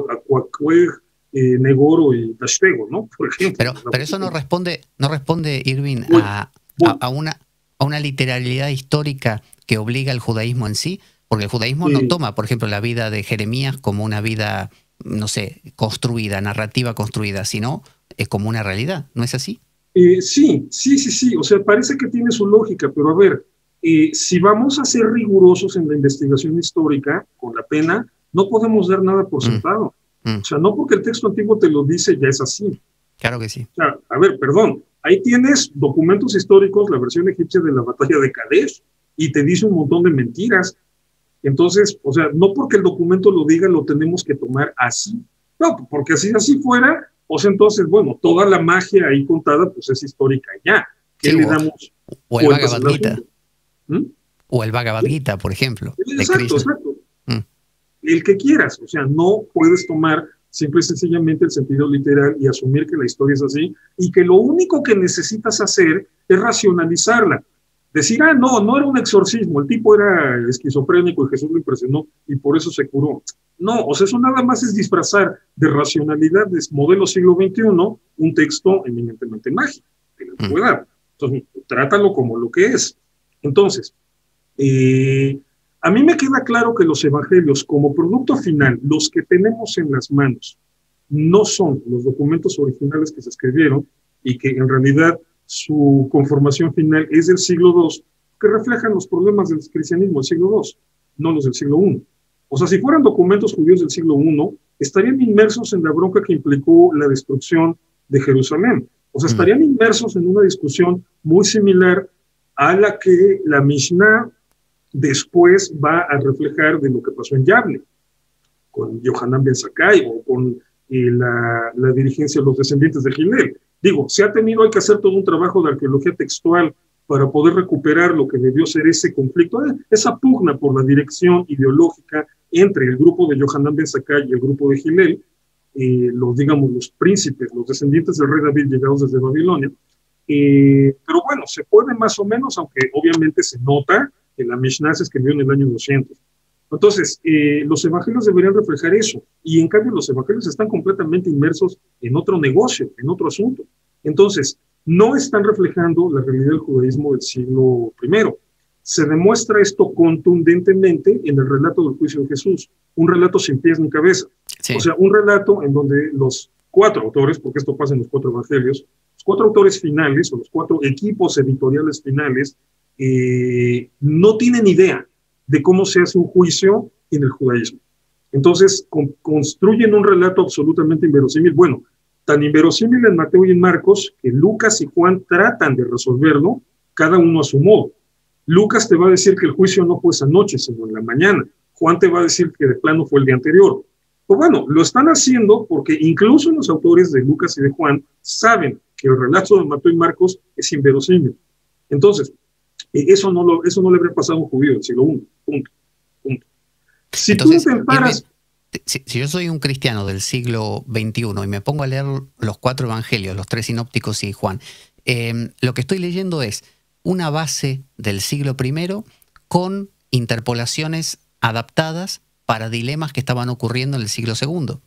Cuacue, eh, Negoro y Tastego, ¿no? Por ejemplo. Pero, pero eso no responde, no responde, Irving, bueno, a, bueno. A, a, una, a una literalidad histórica que obliga al judaísmo en sí, porque el judaísmo sí. no toma, por ejemplo, la vida de Jeremías como una vida, no sé, construida, narrativa construida, sino es como una realidad, ¿no es así? Eh, sí, sí, sí, sí, o sea, parece que tiene su lógica, pero a ver, eh, si vamos a ser rigurosos en la investigación histórica, con la pena, no podemos dar nada por sentado. Mm. Mm. O sea, no porque el texto antiguo te lo dice, ya es así. Claro que sí. O sea, a ver, perdón, ahí tienes documentos históricos, la versión egipcia de la batalla de Kadesh, y te dice un montón de mentiras. Entonces, o sea, no porque el documento lo diga, lo tenemos que tomar así. No, porque si así fuera, o sea, entonces, bueno, toda la magia ahí contada, pues es histórica ya. ¿Qué sí, le damos? O el Bhagavad Gita. ¿Mm? O el Bhagavad Gita, por ejemplo. Exacto, exacto. Mm. El que quieras, o sea, no puedes tomar simple y sencillamente el sentido literal y asumir que la historia es así, y que lo único que necesitas hacer es racionalizarla. Decir, ah, no, no era un exorcismo, el tipo era esquizofrénico y Jesús lo impresionó y por eso se curó. No, o sea, eso nada más es disfrazar de racionalidad de modelo siglo veintiuno un texto eminentemente mágico de la antigüedad. Entonces, trátalo como lo que es. Entonces, eh, a mí me queda claro que los evangelios, como producto final, los que tenemos en las manos, no son los documentos originales que se escribieron y que en realidad su conformación final es del siglo dos, que reflejan los problemas del cristianismo del siglo dos, no los del siglo uno. O sea, si fueran documentos judíos del siglo uno, estarían inmersos en la bronca que implicó la destrucción de Jerusalén. O sea, estarían inmersos en una discusión muy similar a la que la Mishnah después va a reflejar de lo que pasó en Yavne, con Yohanan ben Zakkai o con eh, la, la dirigencia de los descendientes de Hillel. Digo, se ha tenido, hay que hacer todo un trabajo de arqueología textual para poder recuperar lo que debió ser ese conflicto, esa pugna por la dirección ideológica entre el grupo de Yohanan ben Zakkai y el grupo de Hillel, eh, los, digamos, los príncipes, los descendientes del rey David llegados desde Babilonia. Eh, pero bueno, se puede más o menos, aunque obviamente se nota que la Mishnah se escribió en el año doscientos. Entonces, eh, los evangelios deberían reflejar eso, y en cambio los evangelios están completamente inmersos en otro negocio, en otro asunto. Entonces, no están reflejando la realidad del judaísmo del siglo primero. Se demuestra esto contundentemente en el relato del juicio de Jesús, un relato sin pies ni cabeza. Sí. O sea, un relato en donde los cuatro autores, porque esto pasa en los cuatro evangelios, los cuatro autores finales, o los cuatro equipos editoriales finales, eh, no tienen idea de cómo se hace un juicio en el judaísmo. Entonces, con, construyen un relato absolutamente inverosímil. Bueno, tan inverosímil en Mateo y en Marcos, que Lucas y Juan tratan de resolverlo, cada uno a su modo. Lucas te va a decir que el juicio no fue esa noche, sino en la mañana. Juan te va a decir que de plano fue el día anterior. Pues bueno, lo están haciendo porque incluso los autores de Lucas y de Juan saben que el relato de Mateo y Marcos es inverosímil. Entonces, eso no, lo, eso no le habría pasado a un judío del siglo primero. Punto. Punto. Si Entonces, tú intentaras... Si, si yo soy un cristiano del siglo veintiuno y me pongo a leer los cuatro evangelios, los tres sinópticos y Juan, eh, lo que estoy leyendo es una base del siglo primero con interpolaciones adaptadas para dilemas que estaban ocurriendo en el siglo segundo.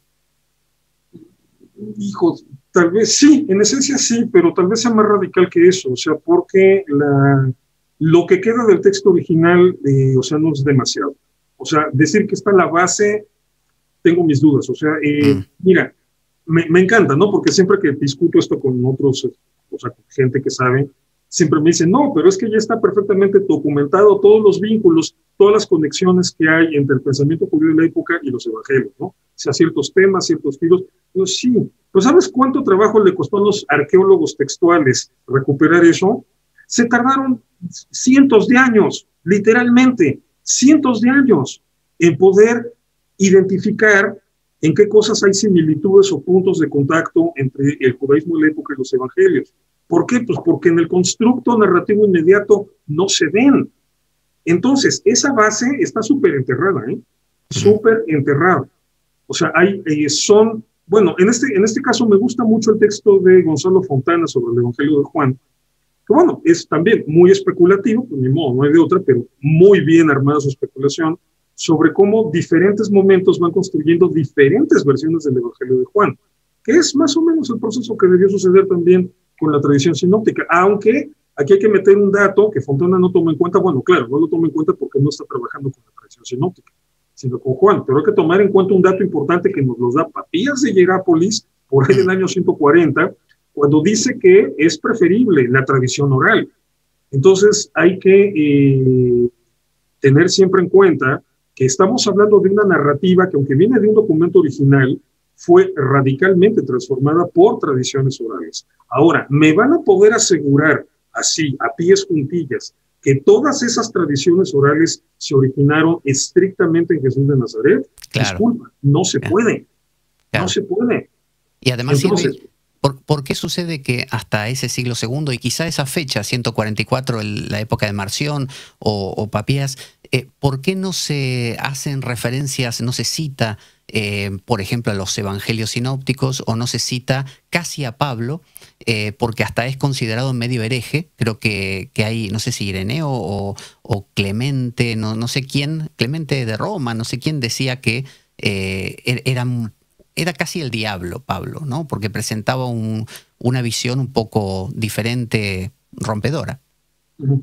Hijo, tal vez sí, en esencia sí, pero tal vez sea más radical que eso, o sea, porque la, lo que queda del texto original, eh, o sea, no es demasiado. O sea, decir que está la base, tengo mis dudas, o sea, eh, mm. mira, me, me encanta, ¿no? Porque siempre que discuto esto con otros, o sea, con gente que sabe, siempre me dicen, no, pero es que ya está perfectamente documentado todos los vínculos, todas las conexiones que hay entre el pensamiento judío de la época y los evangelios, ¿no? O sea, ciertos temas, ciertos tiros. Pues sí, pero ¿sabes cuánto trabajo le costó a los arqueólogos textuales recuperar eso? Se tardaron cientos de años, literalmente, cientos de años, en poder identificar en qué cosas hay similitudes o puntos de contacto entre el judaísmo de la época y los evangelios. ¿Por qué? Pues porque en el constructo narrativo inmediato no se ven. Entonces, esa base está súper enterrada, ¿eh? Súper enterrada. O sea, hay, eh, son, bueno, en este, en este caso me gusta mucho el texto de Gonzalo Fontana sobre el Evangelio de Juan, que bueno, es también muy especulativo, pues ni modo, no hay de otra, pero muy bien armada su especulación sobre cómo diferentes momentos van construyendo diferentes versiones del Evangelio de Juan, que es más o menos el proceso que debió suceder también con la tradición sinóptica, aunque aquí hay que meter un dato que Fontana no toma en cuenta. Bueno, claro, no lo toma en cuenta porque no está trabajando con la tradición sinóptica, sino con Juan, pero hay que tomar en cuenta un dato importante que nos lo da Papías de Hierápolis, por ahí del año ciento cuarenta, cuando dice que es preferible la tradición oral. Entonces hay que eh, tener siempre en cuenta que estamos hablando de una narrativa que, aunque viene de un documento original, fue radicalmente transformada por tradiciones orales. Ahora, ¿me van a poder asegurar así, a pies juntillas, que todas esas tradiciones orales se originaron estrictamente en Jesús de Nazaret? Claro. Disculpa, no se Claro. puede. Claro. No se puede. Y además, Entonces, Silvi, ¿por, ¿por qué sucede que hasta ese siglo segundo y quizá esa fecha, ciento cuarenta y cuatro, el, la época de Marción o, o Papías, eh, ¿por qué no se hacen referencias, no se cita, eh, por ejemplo, a los evangelios sinópticos o no se cita casi a Pablo, eh, porque hasta es considerado medio hereje? Creo que, que hay, no sé si Ireneo o, o Clemente, no, no sé quién, Clemente de Roma, no sé quién decía que eh, era Era casi el diablo, Pablo, ¿no? Porque presentaba un, una visión un poco diferente, rompedora. Uh-huh.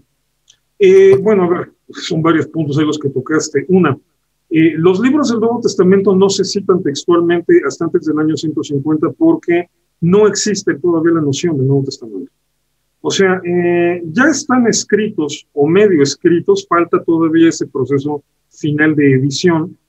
eh, bueno, a ver, son varios puntos ahí los que tocaste. Una, eh, los libros del Nuevo Testamento no se citan textualmente hasta antes del año ciento cincuenta porque no existe todavía la noción del Nuevo Testamento. O sea, eh, ya están escritos o medio escritos, falta todavía ese proceso final de edición,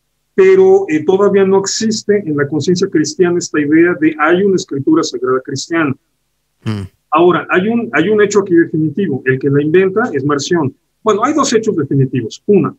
pero eh, todavía no existe en la conciencia cristiana esta idea de hay una escritura sagrada cristiana. Mm. Ahora, hay un, hay un hecho aquí definitivo, el que la inventa es Marción. Bueno, hay dos hechos definitivos. Una,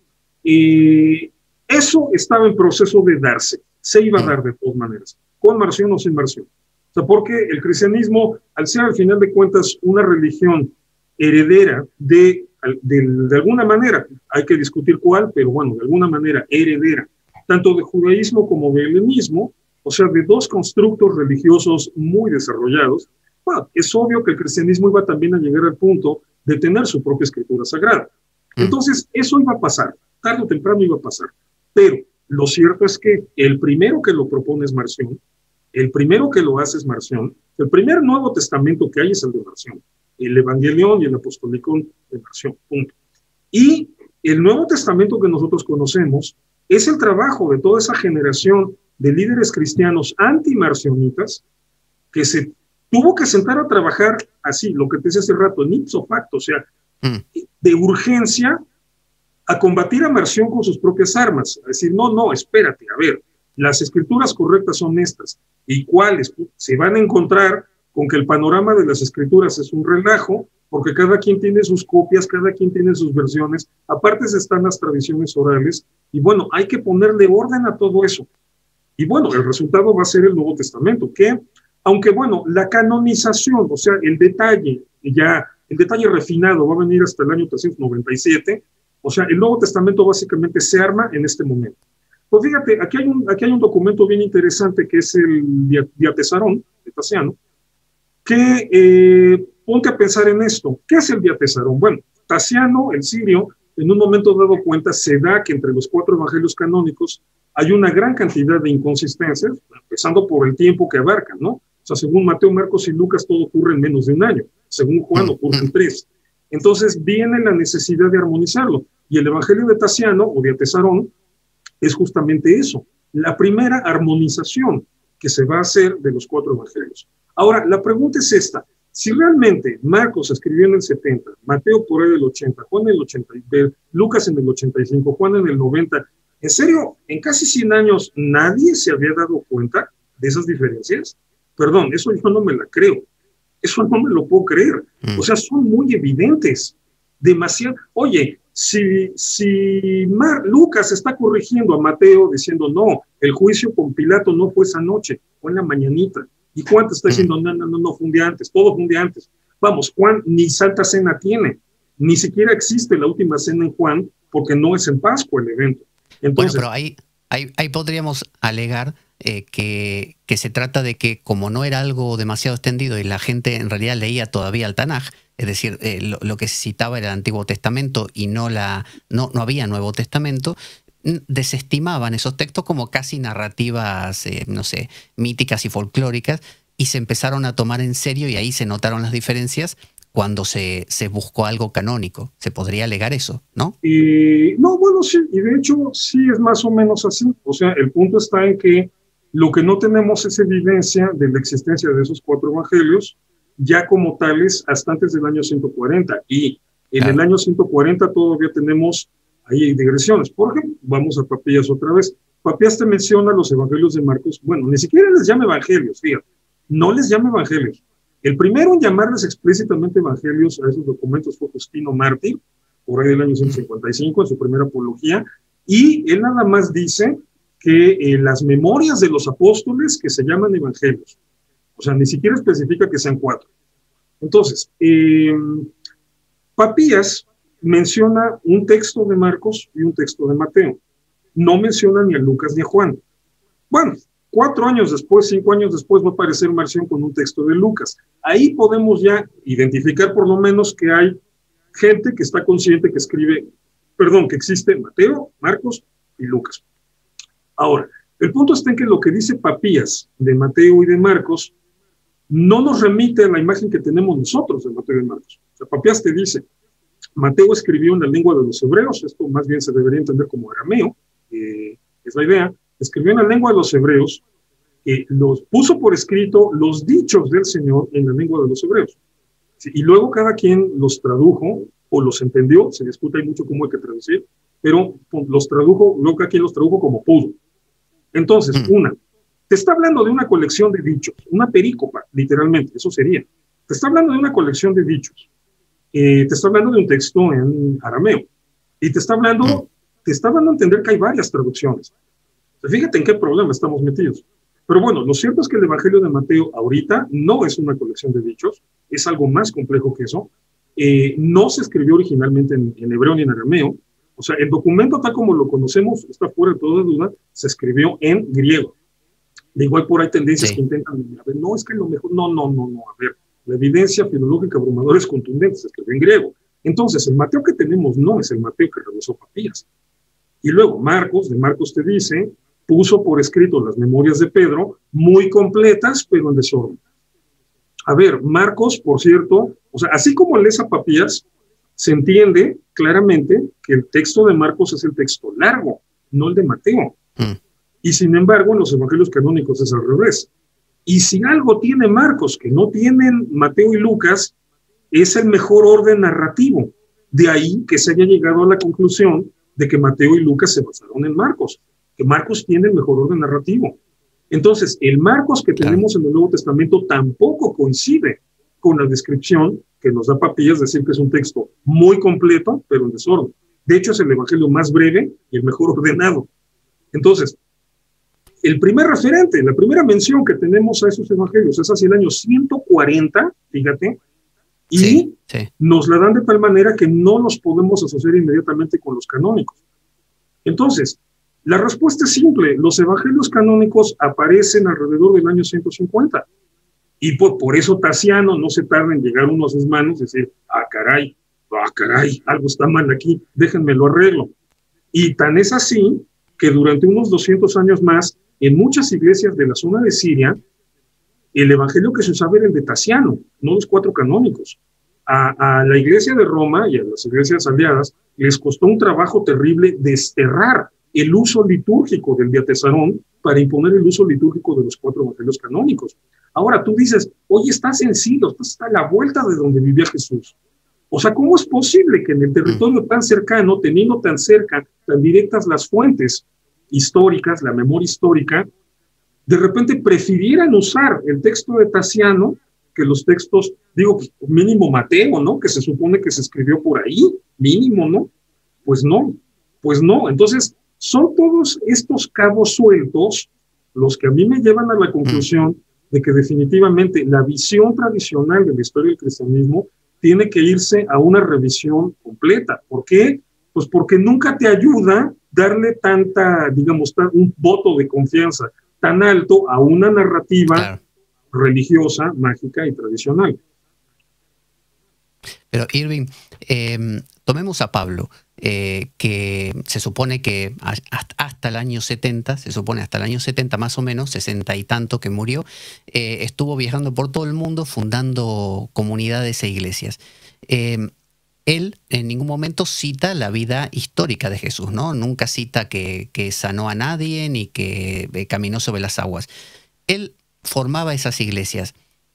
eh, eso estaba en proceso de darse, se iba a dar de todas maneras, con Marción o sin Marción. O sea, porque el cristianismo, al ser al final de cuentas una religión heredera de, de, de alguna manera, hay que discutir cuál, pero bueno, de alguna manera heredera, tanto de judaísmo como de helenismo, o sea, de dos constructos religiosos muy desarrollados, bueno, es obvio que el cristianismo iba también a llegar al punto de tener su propia escritura sagrada. Entonces, eso iba a pasar, tarde o temprano iba a pasar. Pero lo cierto es que el primero que lo propone es Marción, el primero que lo hace es Marción, el primer Nuevo Testamento que hay es el de Marción, el Evangelión y el Apostolicón de Marción, punto. Y el Nuevo Testamento que nosotros conocemos es el trabajo de toda esa generación de líderes cristianos antimarcionitas que se tuvo que sentar a trabajar así, lo que te decía hace rato, en ipso facto, o sea, mm. de urgencia a combatir a Marción con sus propias armas, a decir, no, no, espérate, a ver, las escrituras correctas son estas, y cuáles se van a encontrar con que el panorama de las escrituras es un relajo, porque cada quien tiene sus copias, cada quien tiene sus versiones, aparte están las tradiciones orales, y bueno, hay que ponerle orden a todo eso. Y bueno, el resultado va a ser el Nuevo Testamento, que, aunque bueno, la canonización, o sea, el detalle, ya, el detalle refinado va a venir hasta el año trescientos noventa y siete, o sea, el Nuevo Testamento básicamente se arma en este momento. Pues fíjate, aquí hay un, aquí hay un documento bien interesante que es el Diatesarón de Tasiano, que eh, ponte a pensar en esto. ¿Qué es el Diatesarón? Bueno, Tasiano, el sirio, en un momento dado cuenta, se da que entre los cuatro evangelios canónicos hay una gran cantidad de inconsistencias, empezando por el tiempo que abarcan, ¿no? O sea, según Mateo, Marcos y Lucas, todo ocurre en menos de un año. Según Juan, ocurre en tres. Entonces, viene la necesidad de armonizarlo. Y el evangelio de Tasiano, o Diatesarón, es justamente eso, la primera armonización que se va a hacer de los cuatro evangelios. Ahora, la pregunta es esta: si realmente Marcos escribió en el setenta, Mateo por ahí del ochenta, Juan en el ochenta, Lucas en el ochenta y cinco, Juan en el noventa, ¿en serio, en casi cien años nadie se había dado cuenta de esas diferencias? Perdón, eso yo no me la creo, eso no me lo puedo creer, o sea, son muy evidentes, demasiado. Oye, Si, si Mar, Lucas está corrigiendo a Mateo diciendo, no, el juicio con Pilato no fue esa noche, fue en la mañanita. Y Juan te está diciendo, no, no, no, no, fue un día antes, todo fue un día antes. Vamos, Juan ni Santa Cena tiene, ni siquiera existe la última cena en Juan, porque no es en Pascua el evento. Entonces, bueno, pero ahí, ahí, ahí podríamos alegar eh, que, que se trata de que como no era algo demasiado extendido y la gente en realidad leía todavía el Tanaj, es decir, eh, lo, lo que se citaba era el Antiguo Testamento y no, la, no, no había Nuevo Testamento, desestimaban esos textos como casi narrativas, eh, no sé, míticas y folclóricas, y se empezaron a tomar en serio, y ahí se notaron las diferencias cuando se, se buscó algo canónico. Se podría alegar eso, ¿no? Y, no, bueno, sí, y de hecho sí es más o menos así. O sea, el punto está en que lo que no tenemos es evidencia de la existencia de esos cuatro evangelios, ya como tales, hasta antes del año ciento cuarenta, y en claro. el año ciento cuarenta todavía tenemos ahí digresiones. Por ejemplo, vamos a Papías otra vez. Papías te menciona los evangelios de Marcos, bueno, ni siquiera les llama evangelios, fíjate, no les llama evangelios. El primero en llamarles explícitamente evangelios a esos documentos fue Justino Mártir, por ahí del año ciento cincuenta y cinco, en su primera apología, y él nada más dice que eh, las memorias de los apóstoles que se llaman evangelios. O sea, ni siquiera especifica que sean cuatro. Entonces, eh, Papías menciona un texto de Marcos y un texto de Mateo. No menciona ni a Lucas ni a Juan. Bueno, cuatro años después, cinco años después, va a aparecer Marción con un texto de Lucas. Ahí podemos ya identificar por lo menos que hay gente que está consciente que escribe, perdón, que existe Mateo, Marcos y Lucas. Ahora, el punto está en que lo que dice Papías de Mateo y de Marcos no nos remite a la imagen que tenemos nosotros de Mateo y Marcos. O sea, Papías te dice, Mateo escribió en la lengua de los hebreos, esto más bien se debería entender como arameo, eh, es la idea, escribió en la lengua de los hebreos, eh, los puso por escrito los dichos del Señor en la lengua de los hebreos. Sí, y luego cada quien los tradujo, o los entendió, se discute hay mucho cómo hay que traducir, pero los tradujo, luego cada quien los tradujo como pudo. Entonces, mm. una, te está hablando de una colección de dichos, una perícopa, literalmente, eso sería. Te está hablando de una colección de dichos. Eh, te está hablando de un texto en arameo. Y te está hablando, mm. te está dando a entender que hay varias traducciones. O sea, fíjate en qué problema estamos metidos. Pero bueno, lo cierto es que el Evangelio de Mateo ahorita no es una colección de dichos, es algo más complejo que eso. Eh, no se escribió originalmente en, en hebreo ni en arameo. O sea, el documento tal como lo conocemos, está fuera de toda duda, se escribió en griego. De igual por ahí tendencias sí. que intentan, a ver, no, es que lo mejor, no, no, no, no, a ver, la evidencia filológica abrumadora es contundente, se escribió en griego. Entonces, el Mateo que tenemos no es el Mateo que realizó Papías. Y luego, Marcos, de Marcos te dice, puso por escrito las memorias de Pedro, muy completas, pero en desorden. A ver, Marcos, por cierto, o sea, así como lees a Papías, se entiende claramente que el texto de Marcos es el texto largo, no el de Mateo. Mm. Y sin embargo, en los evangelios canónicos es al revés. Y si algo tiene Marcos que no tienen Mateo y Lucas, es el mejor orden narrativo. De ahí que se haya llegado a la conclusión de que Mateo y Lucas se basaron en Marcos, que Marcos tiene el mejor orden narrativo. Entonces, el Marcos que tenemos claro. en el Nuevo Testamento tampoco coincide con la descripción que nos da Papías, decir que es un texto muy completo, pero en desorden. De hecho, es el evangelio más breve y el mejor ordenado. Entonces, el primer referente, la primera mención que tenemos a esos evangelios es hacia el año ciento cuarenta, fíjate, y sí, sí. nos la dan de tal manera que no los podemos asociar inmediatamente con los canónicos. Entonces, la respuesta es simple, los evangelios canónicos aparecen alrededor del año ciento cincuenta, y por, por eso Tasiano no se tarda en llegar uno a sus manos y decir, ah, caray, ah, caray, algo está mal aquí, déjenme lo arreglo. Y tan es así que durante unos doscientos años más, en muchas iglesias de la zona de Siria, el evangelio que se usaba era el de Tasiano, no los cuatro canónicos. A, a la iglesia de Roma y a las iglesias aliadas les costó un trabajo terrible desterrar el uso litúrgico del Diatesarón para imponer el uso litúrgico de los cuatro evangelios canónicos. Ahora tú dices, oye, está sencillo, está a la vuelta de donde vivía Jesús. O sea, ¿cómo es posible que en el territorio tan cercano, teniendo tan cerca, tan directas las fuentes históricas, la memoria histórica, de repente prefirieran usar el texto de Tasiano que los textos, digo, pues, mínimo Mateo, ¿no? Que se supone que se escribió por ahí, mínimo, ¿no? Pues no, pues no. Entonces, son todos estos cabos sueltos los que a mí me llevan a la conclusión de que definitivamente la visión tradicional de la historia del cristianismo tiene que irse a una revisión completa. ¿Por qué? Pues porque nunca te ayuda darle tanta, digamos, tan, un voto de confianza tan alto a una narrativa claro. religiosa, mágica y tradicional. Pero Irving, eh, tomemos a Pablo, eh, que se supone que hasta, hasta el año setenta, se supone hasta el año setenta más o menos, sesenta y tanto que murió, eh, estuvo viajando por todo el mundo fundando comunidades e iglesias. Eh, Él en ningún momento cita la vida histórica de Jesús, ¿no? Nunca cita que, que sanó a nadie ni que eh, caminó sobre las aguas. Él formaba esas iglesias.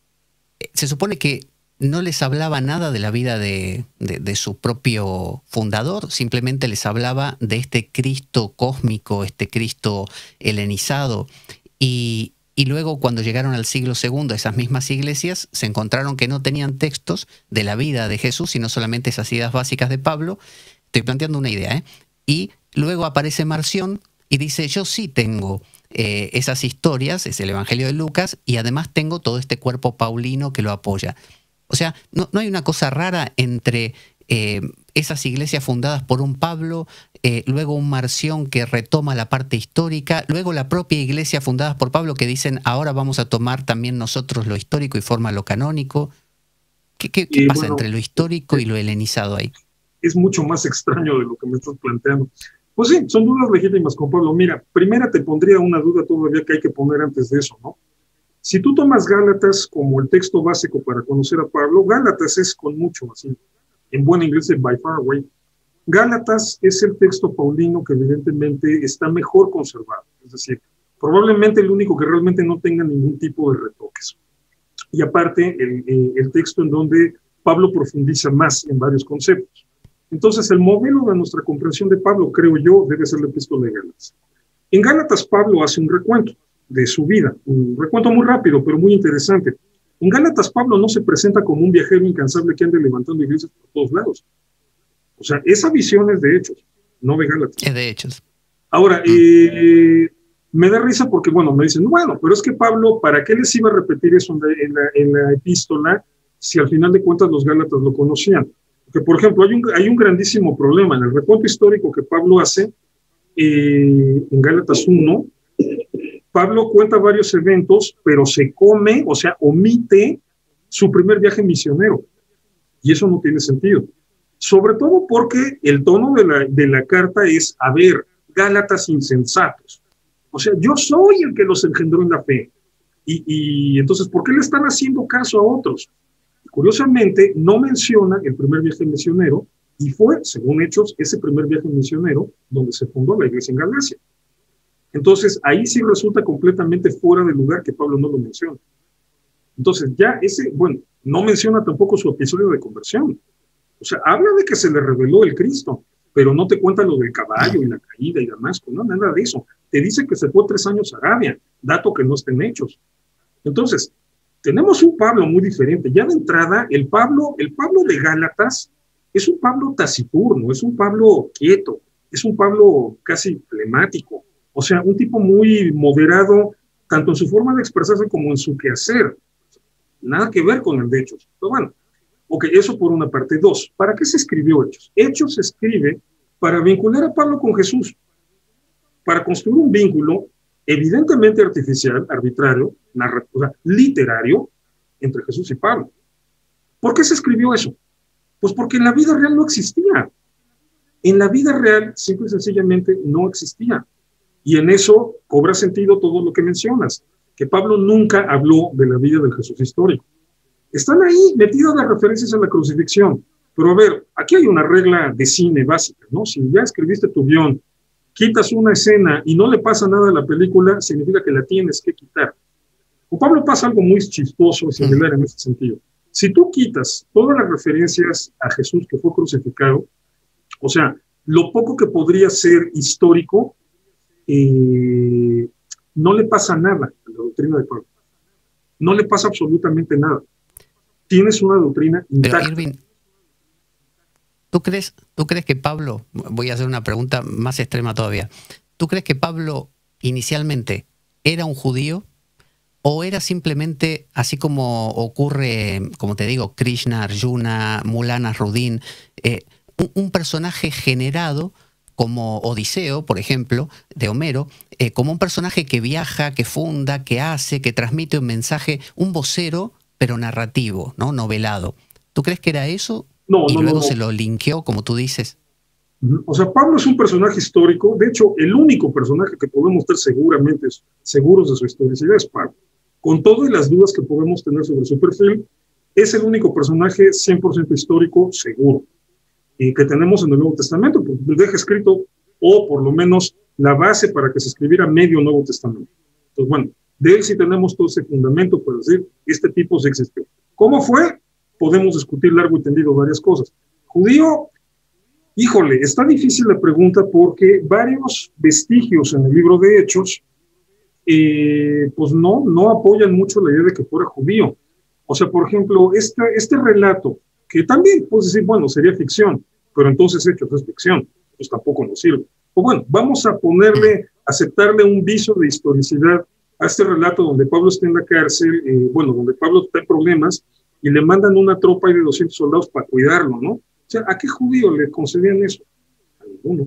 Se supone que no les hablaba nada de la vida de, de, de su propio fundador, simplemente les hablaba de este Cristo cósmico, este Cristo helenizado. Y, y luego cuando llegaron al siglo segundo, esas mismas iglesias se encontraron que no tenían textos de la vida de Jesús, sino solamente esas ideas básicas de Pablo. Estoy planteando una idea, ¿eh? Y luego aparece Marción y dice, yo sí tengo eh, esas historias, es el Evangelio de Lucas, y además tengo todo este cuerpo paulino que lo apoya. O sea, no, no hay una cosa rara entre eh, esas iglesias fundadas por un Pablo, eh, luego un Marción que retoma la parte histórica, luego la propia iglesia fundada por Pablo que dicen, ahora vamos a tomar también nosotros lo histórico y forma lo canónico. ¿Qué, qué, qué pasa bueno, entre lo histórico y lo helenizado ahí? Es mucho más extraño de lo que me estás planteando. Pues sí, son dudas legítimas con Pablo. Mira, primera te pondría una duda todavía que hay que poner antes de eso, ¿no? Si tú tomas Gálatas como el texto básico para conocer a Pablo, Gálatas es con mucho, así, en buen inglés es by far away. Gálatas es el texto paulino que evidentemente está mejor conservado, es decir, probablemente el único que realmente no tenga ningún tipo de retoques. Y aparte, el, el texto en donde Pablo profundiza más en varios conceptos. Entonces, el modelo de nuestra comprensión de Pablo, creo yo, debe ser la epístola de Gálatas. En Gálatas, Pablo hace un recuento de su vida, un recuento muy rápido, pero muy interesante. En Gálatas, Pablo no se presenta como un viajero incansable que ande levantando iglesias por todos lados. O sea, esa visión es de Hechos, no de Gálatas. Es de Hechos. Ahora, eh, me da risa porque, bueno, me dicen, bueno, pero es que Pablo, ¿para qué les iba a repetir eso en la, en la epístola si al final de cuentas los Gálatas lo conocían? Porque, por ejemplo, hay un, hay un grandísimo problema en el recuento histórico que Pablo hace eh, en Gálatas uno. Pablo cuenta varios eventos, pero se come, o sea, omite su primer viaje misionero. Y eso no tiene sentido. Sobre todo porque el tono de la, de la carta es, a ver, Gálatas insensatos. O sea, yo soy el que los engendró en la fe. Y, y entonces, ¿por qué le están haciendo caso a otros? Curiosamente, no menciona el primer viaje misionero, y fue, según Hechos, ese primer viaje misionero donde se fundó la iglesia en Galacia. Entonces, ahí sí resulta completamente fuera de lugar que Pablo no lo menciona. Entonces, ya ese, bueno, no menciona tampoco su episodio de conversión. O sea, habla de que se le reveló el Cristo, pero no te cuenta lo del caballo y la caída y Damasco, no, nada de eso. Te dice que se fue tres años a Arabia, dato que no está en Hechos. Entonces, tenemos un Pablo muy diferente. Ya de entrada, el Pablo, el Pablo de Gálatas es un Pablo taciturno, es un Pablo quieto, es un Pablo casi flemático, o sea, un tipo muy moderado, tanto en su forma de expresarse como en su quehacer. Nada que ver con el de Hechos. Pero bueno, ok, eso por una parte. Dos, ¿para qué se escribió Hechos? Hechos se escribe para vincular a Pablo con Jesús, para construir un vínculo evidentemente artificial, arbitrario, narrativo, o sea, literario, entre Jesús y Pablo. ¿Por qué se escribió eso? Pues porque en la vida real no existía. En la vida real, simple y sencillamente, no existía. Y en eso cobra sentido todo lo que mencionas, que Pablo nunca habló de la vida del Jesús histórico. Están ahí metidas las referencias a la crucifixión. Pero a ver, aquí hay una regla de cine básica, ¿no? Si ya escribiste tu guión, quitas una escena y no le pasa nada a la película, significa que la tienes que quitar. Con Pablo pasa algo muy chistoso y similar en ese sentido. Si tú quitas todas las referencias a Jesús que fue crucificado, o sea, lo poco que podría ser histórico, eh, no le pasa nada a la doctrina de Pablo. No le pasa absolutamente nada. Tienes una doctrina intacta. Pero, Irving, ¿tú crees, ¿tú crees que Pablo, voy a hacer una pregunta más extrema todavía, ¿tú crees que Pablo inicialmente era un judío o era simplemente, así como ocurre, como te digo, Krishna, Arjuna, Mulana, Rudin, eh, un, un personaje generado como Odiseo, por ejemplo, de Homero, eh, como un personaje que viaja, que funda, que hace, que transmite un mensaje, un vocero, pero narrativo, ¿no? Novelado. ¿Tú crees que era eso? No, y no, luego no, no. se lo linkeó, como tú dices. O sea, Pablo es un personaje histórico. De hecho, el único personaje que podemos estar seguramente seguros de su historicidad es Pablo. Con todas las dudas que podemos tener sobre su perfil, es el único personaje cien por ciento histórico seguro y que tenemos en el Nuevo Testamento, pues deja escrito, o por lo menos la base para que se escribiera medio Nuevo Testamento. Entonces, bueno, de él sí tenemos todo ese fundamento para decir, este tipo sí existió. ¿Cómo fue? Podemos discutir largo y tendido varias cosas. Judío, híjole, está difícil la pregunta porque varios vestigios en el libro de Hechos, eh, pues no, no apoyan mucho la idea de que fuera judío. O sea, por ejemplo, este, este relato, que también puedes decir, bueno, sería ficción, pero entonces Hechos es ficción, pues tampoco nos sirve. O bueno, vamos a ponerle, aceptarle un viso de historicidad a este relato donde Pablo está en la cárcel, eh, bueno, donde Pablo está en problemas, y le mandan una tropa de doscientos soldados para cuidarlo, ¿no? O sea, ¿a qué judío le concedían eso? A ninguno.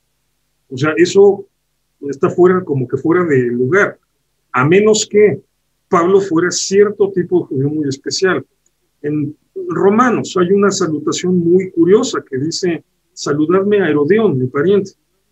O sea, eso está fuera, como que fuera de lugar, a menos que Pablo fuera cierto tipo de judío muy especial. En Romanos hay una salutación muy curiosa que dice, saludadme a Herodión, mi pariente.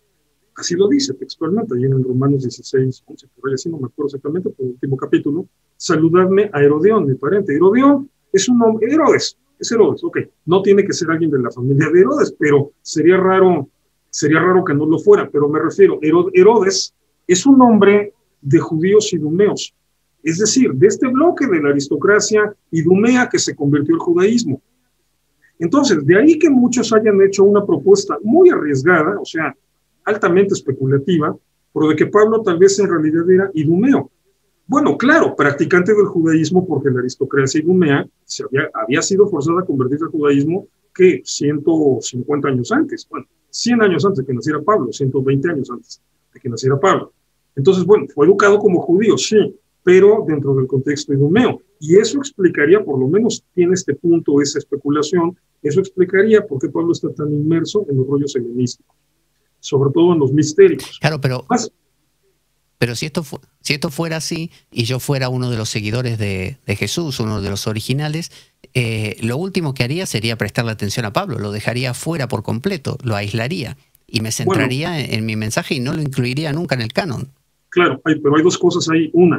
Así lo dice textualmente, ahí en Romanos dieciséis, once, por ahí así no me acuerdo exactamente, por el último capítulo, saludadme a Herodión, mi pariente. Herodión es un nombre, Herodes, es Herodes, ok, no tiene que ser alguien de la familia de Herodes, pero sería raro, sería raro que no lo fuera, pero me refiero, Herodes es un nombre de judíos idumeos, es decir, de este bloque de la aristocracia idumea que se convirtió al judaísmo. Entonces, de ahí que muchos hayan hecho una propuesta muy arriesgada, o sea, altamente especulativa, pero de que Pablo tal vez en realidad era idumeo. Bueno, claro, practicante del judaísmo, porque la aristocracia idumea se había, había sido forzada a convertirse al judaísmo que ciento cincuenta años antes, bueno, cien años antes de que naciera Pablo, ciento veinte años antes de que naciera Pablo. Entonces, bueno, fue educado como judío, sí, pero dentro del contexto idumeo. Y eso explicaría, por lo menos tiene este punto, esa especulación, eso explicaría por qué Pablo está tan inmerso en los rollos helenísticos, sobre todo en los misterios. Claro, pero... Más, Pero si esto, fu si esto fuera así y yo fuera uno de los seguidores de, de Jesús, uno de los originales, eh, lo último que haría sería prestarle atención a Pablo, lo dejaría fuera por completo, lo aislaría y me centraría bueno, en, en mi mensaje y no lo incluiría nunca en el canon. Claro, hay, pero hay dos cosas ahí. Una,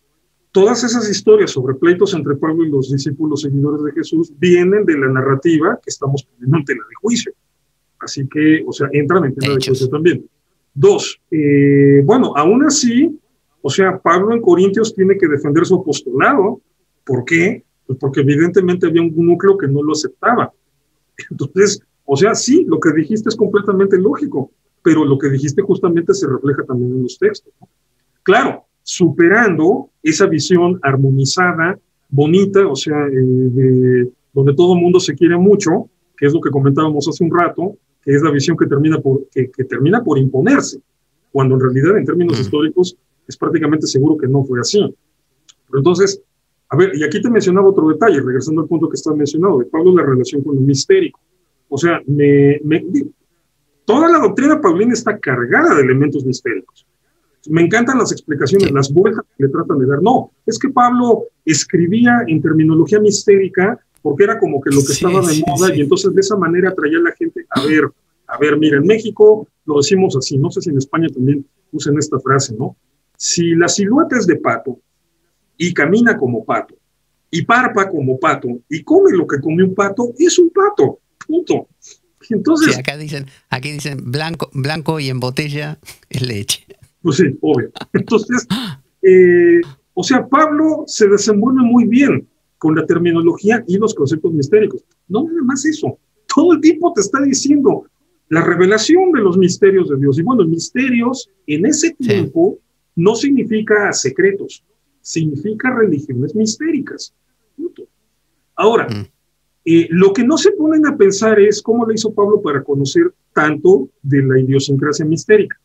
todas esas historias sobre pleitos entre Pablo y los discípulos seguidores de Jesús vienen de la narrativa que estamos poniendo en tela de juicio. Así que, o sea, entran en tela de, de juicio también. Dos, eh, bueno, aún así, o sea, Pablo en Corintios tiene que defender su apostolado. ¿Por qué? Pues porque evidentemente había un núcleo que no lo aceptaba. Entonces, o sea, sí, lo que dijiste es completamente lógico, pero lo que dijiste justamente se refleja también en los textos, ¿no? Claro, superando esa visión armonizada bonita, o sea, eh, de, donde todo el mundo se quiere mucho, que es lo que comentábamos hace un rato, que es la visión que termina por, que, que termina por imponerse, cuando en realidad en términos mm. históricos es prácticamente seguro que no fue así. Pero entonces, a ver, y aquí te mencionaba otro detalle, regresando al punto que estaba mencionado, de Pablo, la relación con lo mistérico. O sea, me, me, toda la doctrina paulina está cargada de elementos mistéricos. Me encantan las explicaciones, sí. las vueltas que le tratan de dar. No, es que Pablo escribía en terminología mistérica porque era como que lo que sí, estaba de sí, moda, sí. y entonces de esa manera traía a la gente a ver, a ver, mira, en México lo decimos así, no sé si en España también usen esta frase, ¿no? Si la silueta es de pato y camina como pato y parpa como pato y come lo que come un pato, es un pato, punto. Entonces, sí, acá dicen, aquí dicen blanco, blanco y en botella es leche. Pues sí, obvio. Entonces, eh, o sea, Pablo se desenvuelve muy bien con la terminología y los conceptos mistéricos. No nada más eso. Todo el tiempo te está diciendo la revelación de los misterios de Dios. Y bueno, misterios en ese tiempo sí. no significa secretos, significa religiones mistéricas. Punto. Ahora, mm. eh, lo que no se ponen a pensar es cómo le hizo Pablo para conocer tanto de la idiosincrasia mistérica.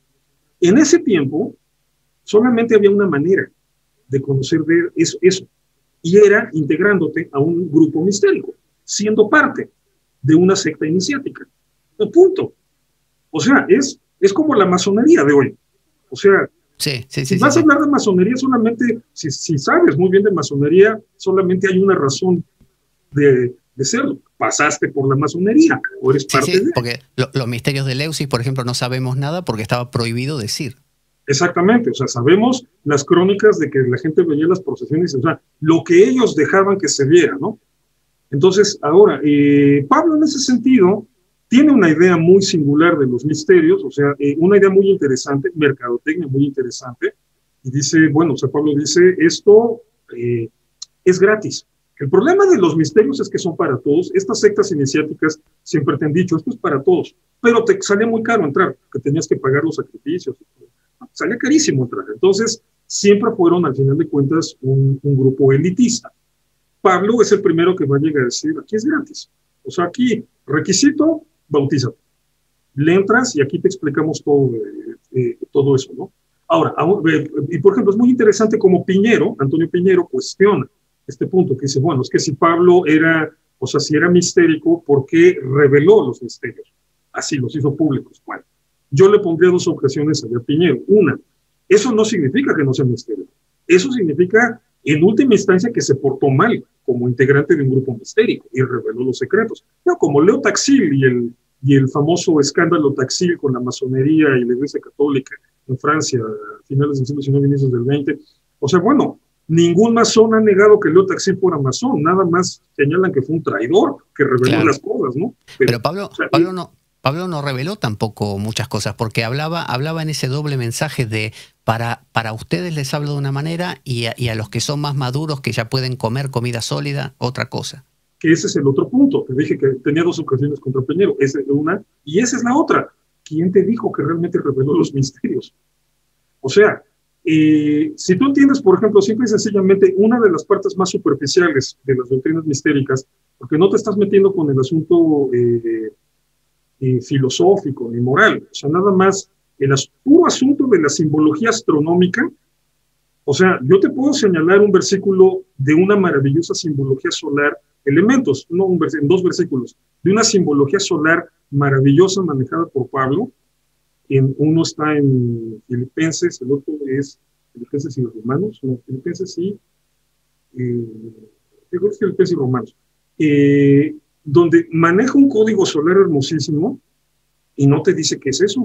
En ese tiempo, solamente había una manera de conocer de eso, eso, y era integrándote a un grupo mistérico, siendo parte de una secta iniciática. No, punto. O sea, es, es como la masonería de hoy. O sea, sí, sí, sí, si vas sí, a hablar de masonería, solamente, si, si sabes muy bien de masonería, solamente hay una razón de, de serlo. Pasaste por la masonería o eres parte sí, sí, de... porque lo, los misterios de Eleusis, por ejemplo, no sabemos nada porque estaba prohibido decir. Exactamente, o sea, sabemos las crónicas de que la gente veía las procesiones, o sea, lo que ellos dejaban que se viera, ¿no? Entonces, ahora, eh, Pablo en ese sentido tiene una idea muy singular de los misterios, o sea, eh, una idea muy interesante, mercadotecnia muy interesante, y dice, bueno, o sea, Pablo dice, esto eh, es gratis. El problema de los misterios es que son para todos. Estas sectas iniciáticas siempre te han dicho, esto es para todos, pero te salía muy caro entrar, que tenías que pagar los sacrificios. Salía carísimo entrar. Entonces, siempre fueron, al final de cuentas, un, un grupo elitista. Pablo es el primero que va a llegar a decir, aquí es gratis. O sea, aquí, requisito, bautízate. Le entras y aquí te explicamos todo, eh, eh, todo eso, ¿no? Ahora, eh, y por ejemplo, es muy interesante como Piñero, Antonio Piñero, cuestiona este punto, que dice, bueno, es que si Pablo era, o sea, si era mistérico, ¿por qué reveló los misterios? Así los hizo públicos. Bueno, yo le pondría dos objeciones a Piñero. Una, eso no significa que no sea misterio. Eso significa, en última instancia, que se portó mal como integrante de un grupo mistérico y reveló los secretos. No, como Leo Taxil y el, y el famoso escándalo Taxil con la masonería y la Iglesia Católica en Francia a finales del siglo diecinueve, inicios del veinte. O sea, bueno, ningún masón ha negado que Leo Taxil fuera masón, nada más señalan que fue un traidor que reveló claro. las cosas, ¿no? Pero, Pero Pablo, o sea, Pablo no... Pablo no reveló tampoco muchas cosas, porque hablaba, hablaba en ese doble mensaje de para, para ustedes les hablo de una manera y a, y a los que son más maduros, que ya pueden comer comida sólida, otra cosa. Que ese es el otro punto, te dije que tenía dos ocasiones contra Piñero, esa es una, y esa es la otra. ¿Quién te dijo que realmente reveló los misterios? O sea, eh, si tú entiendes, por ejemplo, simple y sencillamente, una de las partes más superficiales de las doctrinas mistéricas, porque no te estás metiendo con el asunto... Eh, Eh, filosófico ni moral, o sea, nada más el as puro asunto de la simbología astronómica. O sea, yo te puedo señalar un versículo de una maravillosa simbología solar, elementos, no un en dos versículos, de una simbología solar maravillosa manejada por Pablo. En, uno está en Filipenses, el otro es Filipenses y Romanos, no, Filipenses y eh, Filipenses y Romanos. Eh, donde maneja un código solar hermosísimo y no te dice qué es eso.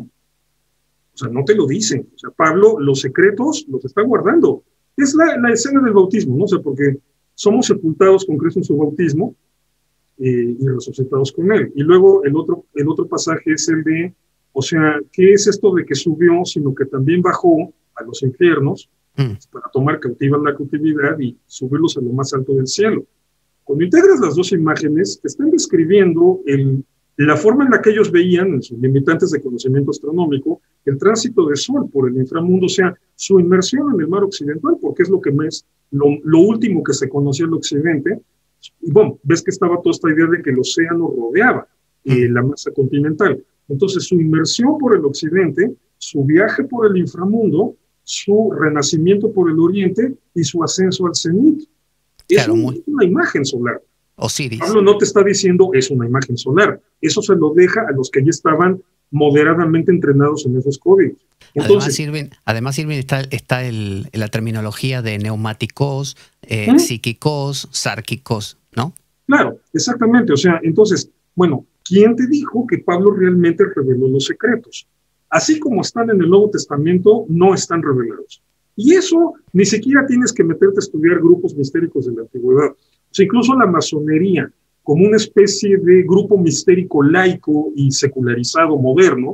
O sea, no te lo dice. O sea, Pablo los secretos los está guardando. Es la, la escena del bautismo, ¿no? O sea, porque somos sepultados con Cristo en su bautismo eh, y resucitados con él. Y luego el otro, el otro pasaje es el de, o sea, ¿qué es esto de que subió, sino que también bajó a los infiernos mm. para tomar cautiva la cautividad y subirlos a lo más alto del cielo? Cuando integras las dos imágenes, te están describiendo el, la forma en la que ellos veían, en sus limitantes de conocimiento astronómico, el tránsito del Sol por el inframundo, o sea, su inmersión en el mar occidental, porque es lo que más, lo, lo último que se conocía en el occidente. Y bueno, ves que estaba toda esta idea de que el océano rodeaba eh, la masa continental. Entonces, su inmersión por el occidente, su viaje por el inframundo, su renacimiento por el oriente y su ascenso al cenit. Claro, es muy... una imagen solar. Osiris. Pablo no te está diciendo es una imagen solar. Eso se lo deja a los que ya estaban moderadamente entrenados en esos códigos. Entonces, además, sirven, además sirven, está, está el, la terminología de neumáticos, eh, ¿eh? psíquicos, sárquicos, ¿no? Claro, exactamente. O sea, entonces, bueno, ¿quién te dijo que Pablo realmente reveló los secretos? Así como están en el Nuevo Testamento, no están revelados. Y eso ni siquiera tienes que meterte a estudiar grupos mistéricos de la antigüedad. O sea, incluso la masonería, como una especie de grupo mistérico laico y secularizado moderno,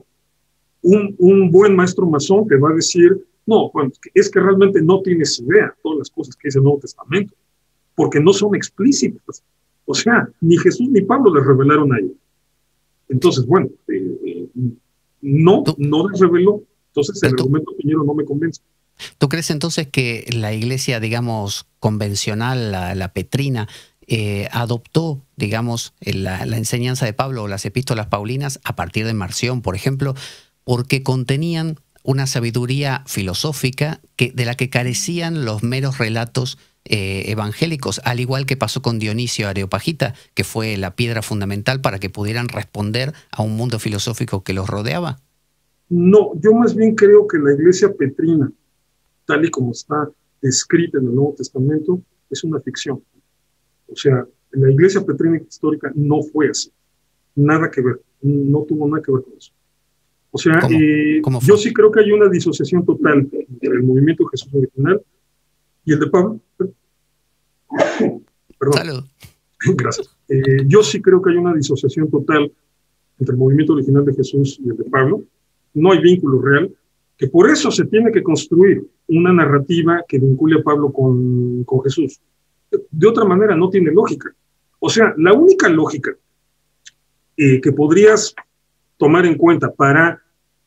un, un buen maestro masón te va a decir, no, bueno, es que realmente no tienes idea de todas las cosas que dice el Nuevo Testamento, porque no son explícitas. O sea, ni Jesús ni Pablo les revelaron a ellos. Entonces, bueno, eh, eh, no, no les reveló. Entonces el argumento Piñero no me convence. ¿Tú crees entonces que la iglesia, digamos, convencional, la, la petrina, eh, adoptó, digamos, la, la enseñanza de Pablo o las epístolas paulinas a partir de Marción, por ejemplo, porque contenían una sabiduría filosófica que, de la que carecían los meros relatos eh, evangélicos, al igual que pasó con Dionisio Areopagita, que fue la piedra fundamental para que pudieran responder a un mundo filosófico que los rodeaba? No, yo más bien creo que la iglesia petrina, tal y como está descrita en el Nuevo Testamento, es una ficción. O sea, la iglesia petrina histórica no fue así. Nada que ver. No tuvo nada que ver con eso. O sea, ¿Cómo? Eh, ¿Cómo yo sí creo que hay una disociación total entre el movimiento Jesús original y el de Pablo. Perdón. Salud. Gracias. Eh, yo sí creo que hay una disociación total entre el movimiento original de Jesús y el de Pablo. No hay vínculo real, que por eso se tiene que construir una narrativa que vincule a Pablo con, con Jesús. De otra manera no tiene lógica. O sea, la única lógica eh, que podrías tomar en cuenta para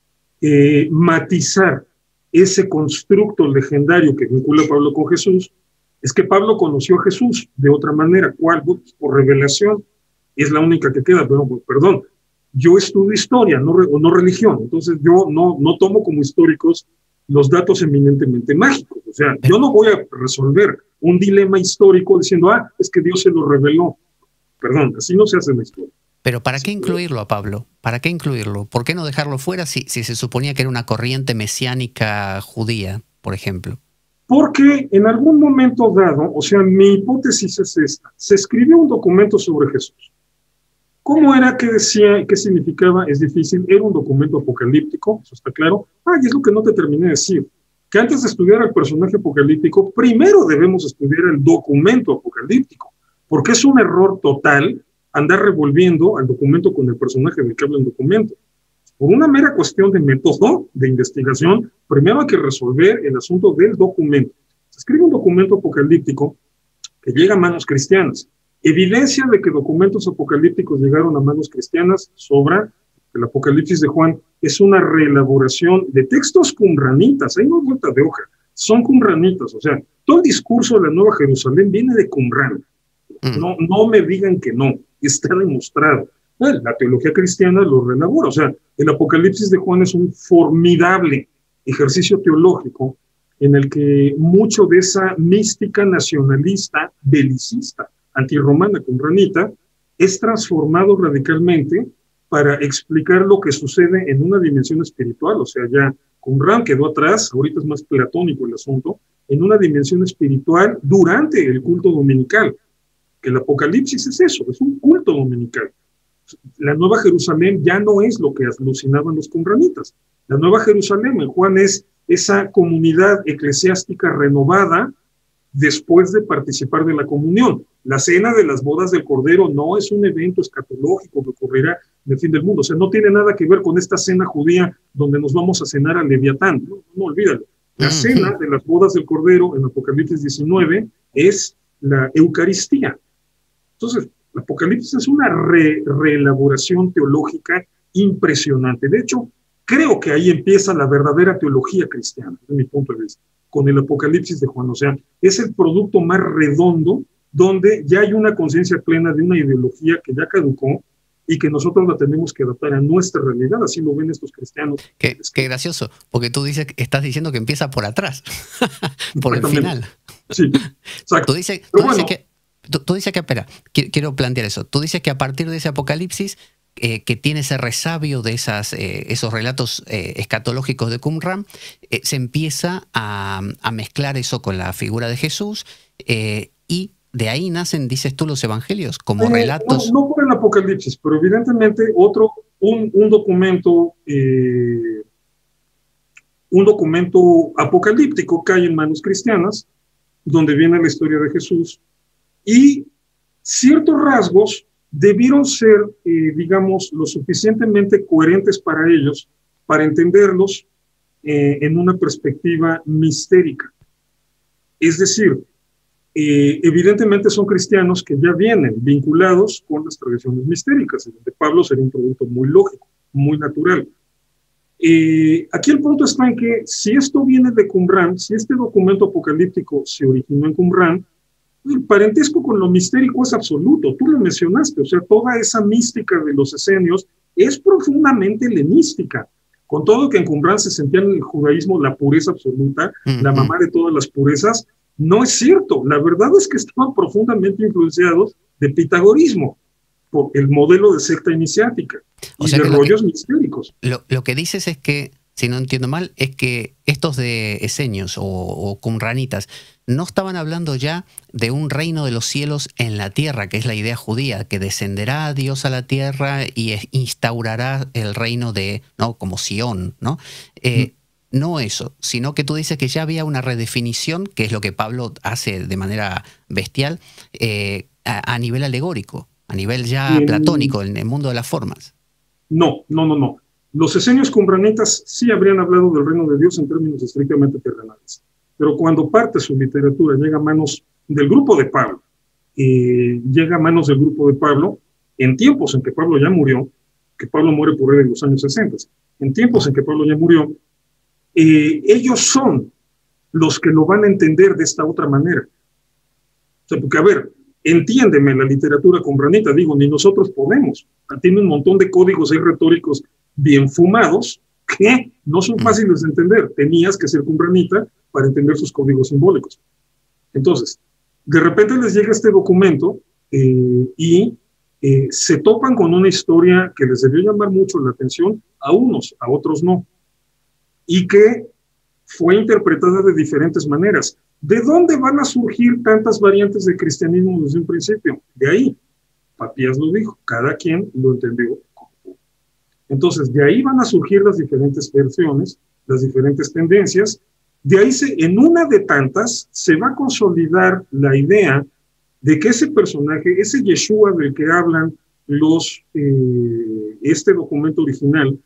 eh, matizar ese constructo legendario que vincula a Pablo con Jesús es que Pablo conoció a Jesús de otra manera. ¿Cuál? Pues, por revelación. Es la única que queda, pero pues, perdón. Yo estudio historia, no, re, no religión, entonces yo no, no tomo como históricos los datos eminentemente mágicos. O sea, yo no voy a resolver un dilema histórico diciendo, ah, es que Dios se lo reveló. Perdón, así no se hace en la historia. Pero ¿para qué incluirlo a Pablo? ¿Para qué incluirlo? ¿Por qué no dejarlo fuera si, si se suponía que era una corriente mesiánica judía, por ejemplo? Porque en algún momento dado, o sea, mi hipótesis es esta, se escribió un documento sobre Jesús. ¿Cómo era? ¿Qué decía? ¿Qué significaba? Es difícil. Era un documento apocalíptico, eso está claro. Ah, y es lo que no te terminé de decir. Que antes de estudiar al personaje apocalíptico, primero debemos estudiar el documento apocalíptico. Porque es un error total andar revolviendo al documento con el personaje del que habla el documento. Por una mera cuestión de método de investigación, primero hay que resolver el asunto del documento. Se escribe un documento apocalíptico que llega a manos cristianas. Evidencia de que documentos apocalípticos llegaron a manos cristianas sobra. El Apocalipsis de Juan es una reelaboración de textos qumranitas, hay no vuelta de hoja, son qumranitas, o sea, todo el discurso de la Nueva Jerusalén viene de Qumran. No, no me digan que no, está demostrado. La teología cristiana lo reelabora, o sea, el Apocalipsis de Juan es un formidable ejercicio teológico en el que mucho de esa mística nacionalista, belicista, antirromana qumranita, es transformado radicalmente para explicar lo que sucede en una dimensión espiritual. O sea, ya Qumran quedó atrás, ahorita es más platónico el asunto, en una dimensión espiritual durante el culto dominical. Que el Apocalipsis es eso, es un culto dominical. La Nueva Jerusalén ya no es lo que alucinaban los qumranitas. La Nueva Jerusalén en Juan es esa comunidad eclesiástica renovada después de participar de la comunión. La cena de las bodas del Cordero no es un evento escatológico que ocurrirá en el fin del mundo. O sea, no tiene nada que ver con esta cena judía donde nos vamos a cenar al Leviatán. No, no olvídalo. La cena de las bodas del Cordero en Apocalipsis diecinueve es la Eucaristía. Entonces, Apocalipsis es una re, reelaboración teológica impresionante. De hecho, creo que ahí empieza la verdadera teología cristiana, desde mi punto de vista, con el Apocalipsis de Juan. O sea, es el producto más redondo donde ya hay una conciencia plena de una ideología que ya caducó y que nosotros la tenemos que adaptar a nuestra realidad. Así lo ven estos cristianos. Qué, qué gracioso, porque tú dices, estás diciendo que empieza por atrás, por el final. Sí, exacto. Tú dices, tú bueno, dices que, tú, tú dices que, espera, quiero plantear eso. Tú dices que a partir de ese Apocalipsis, eh, que tiene ese resabio de esas, eh, esos relatos eh, escatológicos de Qumran, eh, se empieza a, a mezclar eso con la figura de Jesús, eh, y de ahí nacen, dices tú, los evangelios, como eh, relatos. No, no por el Apocalipsis, pero evidentemente otro, un, un documento, eh, un documento apocalíptico cae en manos cristianas, donde viene la historia de Jesús, y ciertos rasgos debieron ser, eh, digamos, lo suficientemente coherentes para ellos, para entenderlos eh, en una perspectiva mistérica. Es decir, Eh, evidentemente son cristianos que ya vienen vinculados con las tradiciones mistéricas, el de Pablo sería un producto muy lógico, muy natural. Eh, aquí el punto está en que si esto viene de Qumran, si este documento apocalíptico se originó en Qumran, el parentesco con lo mistérico es absoluto, tú lo mencionaste, o sea, toda esa mística de los esenios es profundamente helenística, con todo que en Qumran se sentía en el judaísmo la pureza absoluta, mm-hmm. la mamá de todas las purezas. No es cierto, la verdad es que estaban profundamente influenciados de pitagorismo, por el modelo de secta iniciática y o sea de rollos que, mistéricos. Lo, lo que dices es que, si no entiendo mal, es que estos de esenios o, o qumranitas no estaban hablando ya de un reino de los cielos en la tierra, que es la idea judía, que descenderá Dios a la tierra y instaurará el reino de, ¿no? Como Sión, ¿no? Eh, mm. No eso, sino que tú dices que ya había una redefinición, que es lo que Pablo hace de manera bestial, eh, a, a nivel alegórico, a nivel ya en, platónico, en el mundo de las formas. No, no, no, no. Los esenios qumranitas sí habrían hablado del reino de Dios en términos estrictamente terrenales, pero cuando parte su literatura llega a manos del grupo de Pablo, eh, llega a manos del grupo de Pablo, en tiempos en que Pablo ya murió, que Pablo muere por ahí en los años sesenta, en tiempos en que Pablo ya murió, Eh, ellos son los que lo van a entender de esta otra manera. O sea, porque, a ver, entiéndeme la literatura qumranita, digo, ni nosotros podemos. Tiene un montón de códigos ahí retóricos bien fumados que no son fáciles de entender. Tenías que ser qumranita para entender sus códigos simbólicos. Entonces, de repente les llega este documento eh, y eh, se topan con una historia que les debió llamar mucho la atención a unos, a otros no, y que fue interpretada de diferentes maneras. ¿De dónde van a surgir tantas variantes de cristianismo desde un principio? De ahí, Papías lo dijo, cada quien lo entendió como pudo. Entonces, de ahí van a surgir las diferentes versiones, las diferentes tendencias. De ahí, se, en una de tantas, se va a consolidar la idea de que ese personaje, ese Yeshua del que hablan los, eh, este documento original,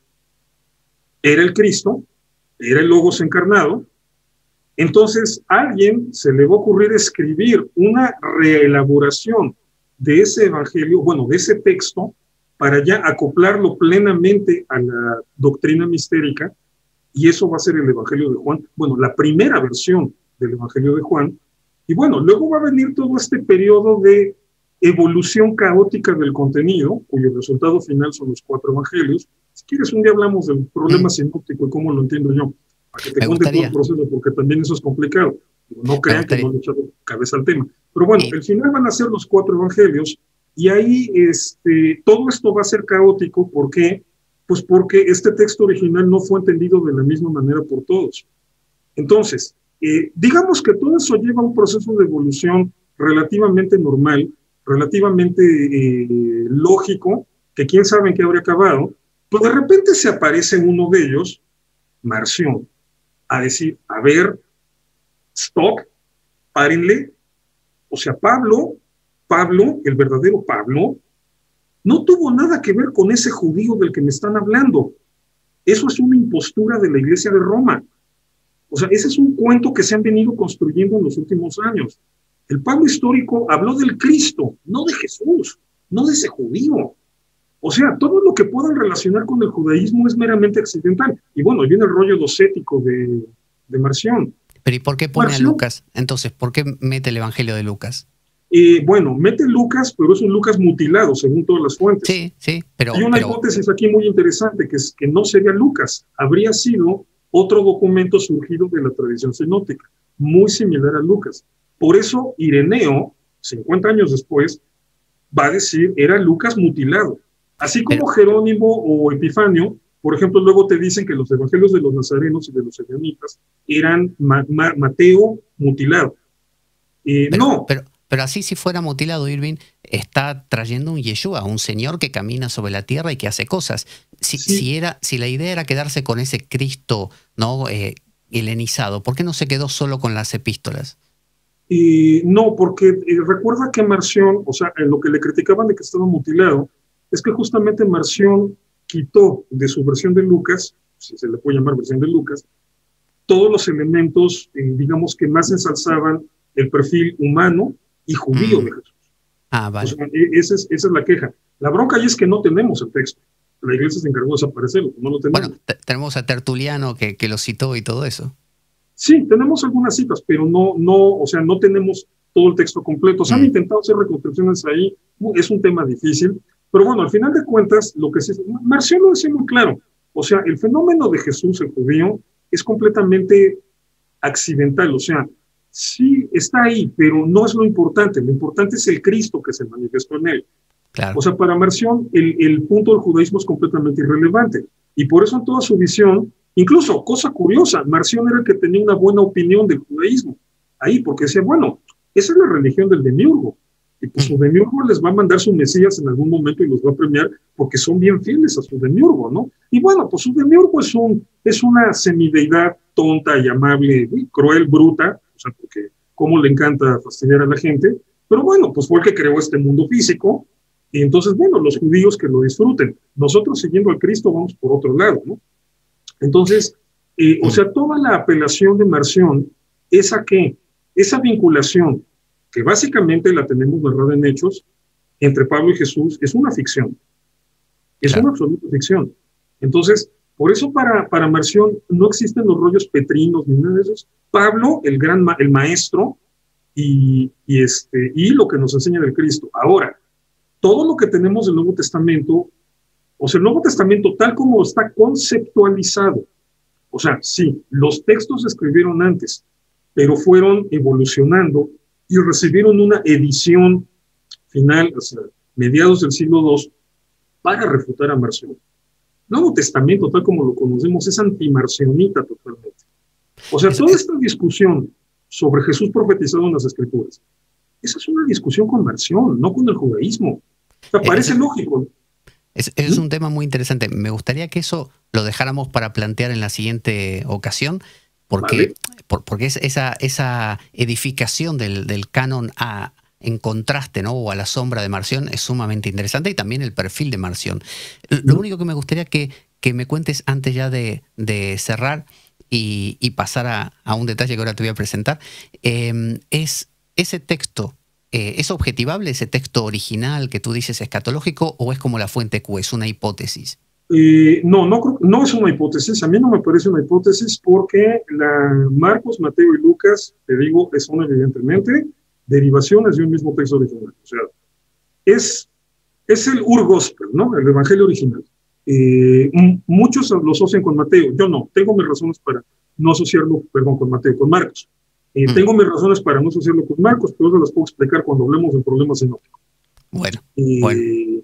era el Cristo, era el Logos encarnado. Entonces a alguien se le va a ocurrir escribir una reelaboración de ese evangelio, bueno, de ese texto, para ya acoplarlo plenamente a la doctrina mistérica, y eso va a ser el evangelio de Juan, bueno, la primera versión del evangelio de Juan, y bueno, luego va a venir todo este periodo de evolución caótica del contenido, cuyo resultado final son los cuatro evangelios. Si quieres, un día hablamos del problema sinóptico y cómo lo entiendo yo, para que te cuente todo el proceso, porque también eso es complicado. No crean que no le he echado cabeza al tema. Pero bueno, el final van a ser los cuatro evangelios, y ahí este, todo esto va a ser caótico. ¿Por qué? Pues porque este texto original no fue entendido de la misma manera por todos. Entonces, eh, digamos que todo eso lleva a un proceso de evolución relativamente normal, relativamente eh, lógico, que quién sabe en qué habría acabado. Pues de repente se aparece uno de ellos, Marción, a decir, a ver, stop, párenle. O sea, Pablo, Pablo, el verdadero Pablo, no tuvo nada que ver con ese judío del que me están hablando. Eso es una impostura de la Iglesia de Roma. O sea, ese es un cuento que se han venido construyendo en los últimos años. El Pablo histórico habló del Cristo, no de Jesús. no de ese judío. O sea, todo lo que puedan relacionar con el judaísmo es meramente accidental. Y bueno, viene el rollo docético de, de Marción. Pero ¿y por qué pone Marción, a Lucas? Entonces, ¿por qué mete el Evangelio de Lucas? Eh, bueno, mete Lucas, pero es un Lucas mutilado, según todas las fuentes. Sí, sí, pero... Hay una pero... hipótesis aquí muy interesante, que es que no sería Lucas, habría sido otro documento surgido de la tradición sinóptica, muy similar a Lucas. Por eso Ireneo, cincuenta años después, va a decir, era Lucas mutilado. Así como pero... Jerónimo o Epifanio, por ejemplo, luego te dicen que los evangelios de los nazarenos y de los ebionitas eran Ma Ma Mateo mutilado. Eh, pero, no. Pero... Pero así si fuera mutilado, Irving, está trayendo un Yeshua, un señor que camina sobre la tierra y que hace cosas. Si, sí. si, era, si la idea era quedarse con ese Cristo, ¿no? eh, helenizado, ¿por qué no se quedó solo con las epístolas? Eh, no, porque eh, recuerda que Marción, o sea, lo que le criticaban de que estaba mutilado, es que justamente Marción quitó de su versión de Lucas, si se le puede llamar versión de Lucas, todos los elementos, eh, digamos, que más ensalzaban el perfil humano y judío mm. de Jesús. Ah, vale. O sea, esa, es, esa es la queja. La bronca ahí es que no tenemos el texto. La iglesia se encargó de desaparecerlo, no lo tenemos. Bueno, tenemos a Tertuliano que, que lo citó y todo eso. Sí, tenemos algunas citas, pero no, no, o sea, no tenemos todo el texto completo. Se mm. han intentado hacer reconstrucciones ahí, es un tema difícil, pero bueno, al final de cuentas, lo que se... Marción lo decía muy claro, o sea, el fenómeno de Jesús, el judío, es completamente accidental, o sea, sí, está ahí, pero no es lo importante. Lo importante es el Cristo que se manifestó en él. Claro. O sea, para Marción, el, el punto del judaísmo es completamente irrelevante. Y por eso en toda su visión, incluso, cosa curiosa, Marción era el que tenía una buena opinión del judaísmo. Ahí, porque decía, bueno, esa es la religión del demiurgo. Y pues su demiurgo les va a mandar su Mesías en algún momento y los va a premiar porque son bien fieles a su demiurgo, ¿no? Y bueno, pues su demiurgo es, un, es una semideidad tonta y amable, y cruel, bruta, o sea, porque cómo le encanta fastidiar a la gente, pero bueno, pues fue el que creó este mundo físico, y entonces, bueno, los judíos que lo disfruten. Nosotros, siguiendo al Cristo, vamos por otro lado, ¿no? Entonces, eh, o sea, toda la apelación de Marción es a qué? Esa vinculación, que básicamente la tenemos narrada en Hechos, entre Pablo y Jesús, es una ficción. Es claro. Una absoluta ficción. Entonces, por eso para, para Marción no existen los rollos petrinos ni nada de eso. Pablo, el gran ma el maestro, y, y, este, y lo que nos enseña del Cristo. Ahora, todo lo que tenemos del Nuevo Testamento, o sea, el Nuevo Testamento tal como está conceptualizado, o sea, sí, los textos se escribieron antes, pero fueron evolucionando y recibieron una edición final, o sea, mediados del siglo segundo, para refutar a Marción. El Nuevo Testamento, tal como lo conocemos, es antimarcionita totalmente. O sea, toda esta discusión sobre Jesús profetizado en las Escrituras, esa es una discusión con Marción, no con el judaísmo. O sea, parece es, lógico. Es, es ¿sí? un tema muy interesante. Me gustaría que eso lo dejáramos para plantear en la siguiente ocasión, porque, vale. por, porque es esa, esa edificación del, del canon a, en contraste, ¿no? O a la sombra de Marción es sumamente interesante, y también el perfil de Marción. Lo único que me gustaría que, que me cuentes antes ya de, de cerrar y, y pasar a, a un detalle que ahora te voy a presentar, eh, es ese texto. Eh, ¿Es objetivable ese texto original que tú dices escatológico, o es como la fuente Q, es una hipótesis? Eh, no, no, no es una hipótesis. A mí no me parece una hipótesis, porque la Marcos, Mateo y Lucas, te digo, son evidentemente derivaciones de un mismo texto original. O sea, es, es el Ur Gospel, ¿no? El evangelio original. Eh, muchos lo asocian con Mateo. Yo no. Tengo mis razones para no asociarlo, perdón, con Mateo, con Marcos. Eh, mm. Tengo mis razones para no asociarlo con Marcos, pero eso las puedo explicar cuando hablemos del problema sinóptico. Bueno, eh, bueno.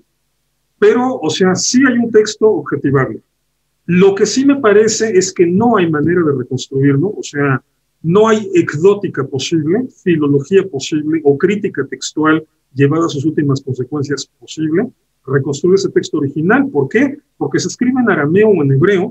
Pero, o sea, sí hay un texto objetivable. Lo que sí me parece es que no hay manera de reconstruirlo, o sea, no hay ecdótica posible, filología posible o crítica textual llevada a sus últimas consecuencias posible, reconstruir ese texto original. ¿Por qué? Porque se escribe en arameo o en hebreo,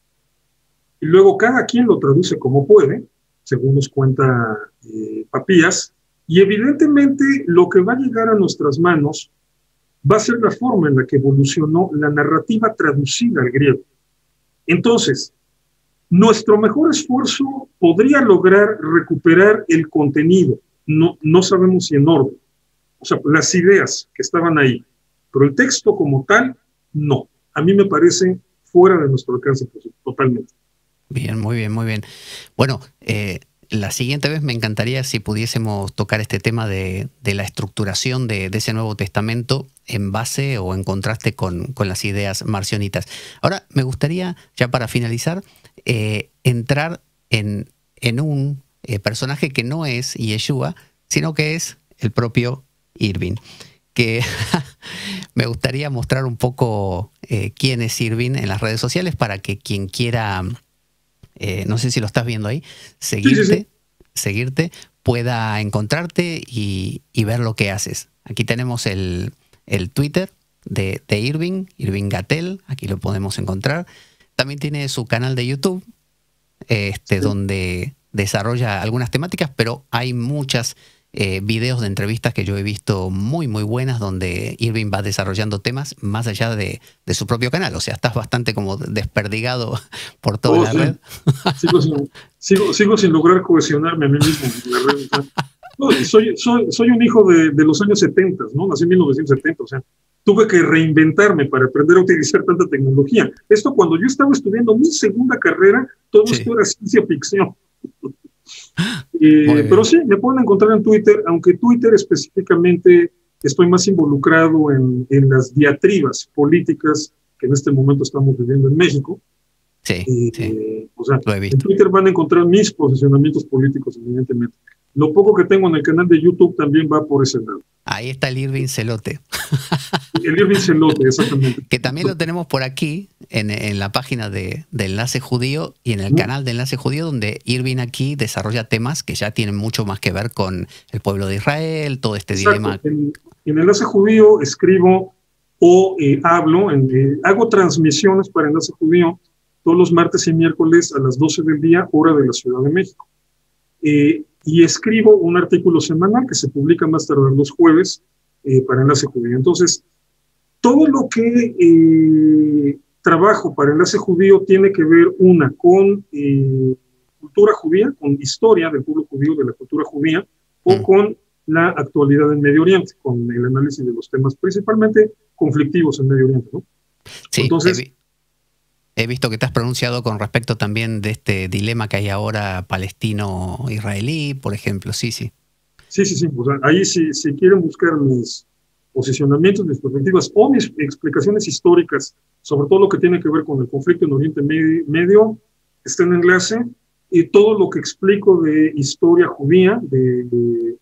y luego cada quien lo traduce como puede, según nos cuenta eh, Papías, y evidentemente lo que va a llegar a nuestras manos va a ser la forma en la que evolucionó la narrativa traducida al griego. Entonces, nuestro mejor esfuerzo podría lograr recuperar el contenido, no, no sabemos si en orden, o sea, las ideas que estaban ahí, pero el texto como tal, no. A mí me parece fuera de nuestro alcance totalmente. Bien, muy bien, muy bien. Bueno, eh, la siguiente vez me encantaría si pudiésemos tocar este tema de, de la estructuración de, de ese Nuevo Testamento en base o en contraste con, con las ideas marcionitas. Ahora, me gustaría, ya para finalizar, eh, entrar en, en un eh, personaje que no es Yeshua, sino que es el propio Irving, que me gustaría mostrar un poco eh, quién es Irving en las redes sociales para que quien quiera... Eh, no sé si lo estás viendo ahí, seguirte, sí, sí, sí. seguirte, pueda encontrarte y, y ver lo que haces. Aquí tenemos el, el Twitter de, de Irving, Irving Gatell, aquí lo podemos encontrar. También tiene su canal de YouTube, este, sí. donde desarrolla algunas temáticas, pero hay muchas eh, videos de entrevistas que yo he visto muy, muy buenas, donde Irving va desarrollando temas más allá de, de su propio canal. O sea, estás bastante como desperdigado por toda oh, la sí. red. Sigo sin, sigo, sigo sin lograr cohesionarme a mí mismo en la red. No, soy, soy, soy un hijo de, de los años setenta, ¿no? Nací en mil novecientos setenta, o sea, tuve que reinventarme para aprender a utilizar tanta tecnología. Esto cuando yo estaba estudiando mi segunda carrera, todo sí. esto era ciencia ficción. Eh, pero sí, me pueden encontrar en Twitter, aunque Twitter específicamente estoy más involucrado en, en las diatribas políticas que en este momento estamos viviendo en México. Sí, eh, sí. Eh, o sea, en Twitter van a encontrar mis posicionamientos políticos, evidentemente. Lo poco que tengo en el canal de YouTube también va por ese lado. Ahí está el Irving Celote. El Irving Celote, exactamente. Que también lo tenemos por aquí, en, en la página de, de Enlace Judío y en el ¿Mm? canal de Enlace Judío, donde Irving aquí desarrolla temas que ya tienen mucho más que ver con el pueblo de Israel, todo este Exacto. dilema. En, en Enlace Judío escribo o eh, hablo, en, eh, hago transmisiones para Enlace Judío todos los martes y miércoles a las doce del día, hora de la Ciudad de México. Eh, y escribo un artículo semanal que se publica más tardar los jueves eh, para Enlace Judío. Entonces, todo lo que eh, trabajo para Enlace Judío tiene que ver, una, con eh, cultura judía, con historia del pueblo judío, de la cultura judía, o mm. con la actualidad en Medio Oriente, con el análisis de los temas principalmente conflictivos en Medio Oriente, ¿no? Sí, entonces... He, he visto que te has pronunciado con respecto también de este dilema que hay ahora palestino-israelí, por ejemplo, sí, sí. Sí, sí, sí, o sea, ahí si, si quieren buscar mis posicionamientos, mis perspectivas o mis explicaciones históricas sobre todo lo que tiene que ver con el conflicto en Oriente Medio, está en Enlace, y todo lo que explico de historia judía, de, de,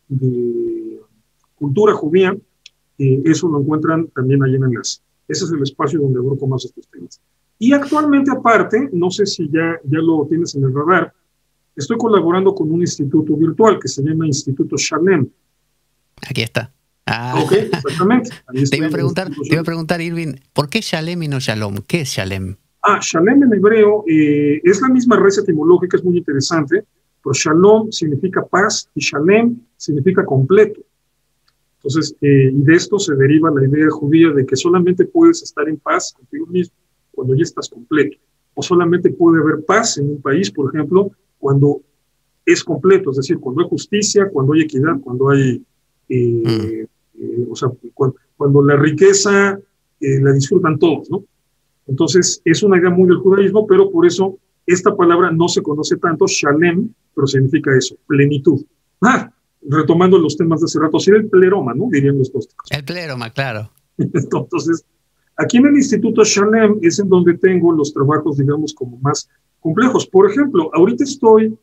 de cultura judía, eh, eso lo encuentran también ahí en Enlace. Ese es el espacio donde abordo más estos temas. Y actualmente, aparte, no sé si ya, ya lo tienes en el radar, estoy colaborando con un instituto virtual que se llama Instituto Shalem. Aquí está. Ah. Ok, exactamente. Te iba, a preguntar, te iba a preguntar, Irving, ¿por qué Shalem y no Shalom? ¿Qué es Shalem? Ah, Shalem en hebreo eh, es la misma raíz etimológica, es muy interesante, pero Shalom significa paz y Shalem significa completo. Entonces, eh, y de esto se deriva la idea judía de que solamente puedes estar en paz contigo mismo cuando ya estás completo. O solamente puede haber paz en un país, por ejemplo, cuando es completo, es decir, cuando hay justicia, cuando hay equidad, cuando hay... Eh, mm. eh, o sea, cuando, cuando la riqueza eh, la disfrutan todos, ¿no? Entonces, es una idea muy del judaísmo, pero por eso esta palabra no se conoce tanto, Shalem, pero significa eso, plenitud. Ah, retomando los temas de hace rato, sí, el pleroma, ¿no? Dirían los gnósticos. El pleroma, claro. Entonces, aquí en el Instituto Shalem es en donde tengo los trabajos, digamos, como más complejos. Por ejemplo, ahorita estoy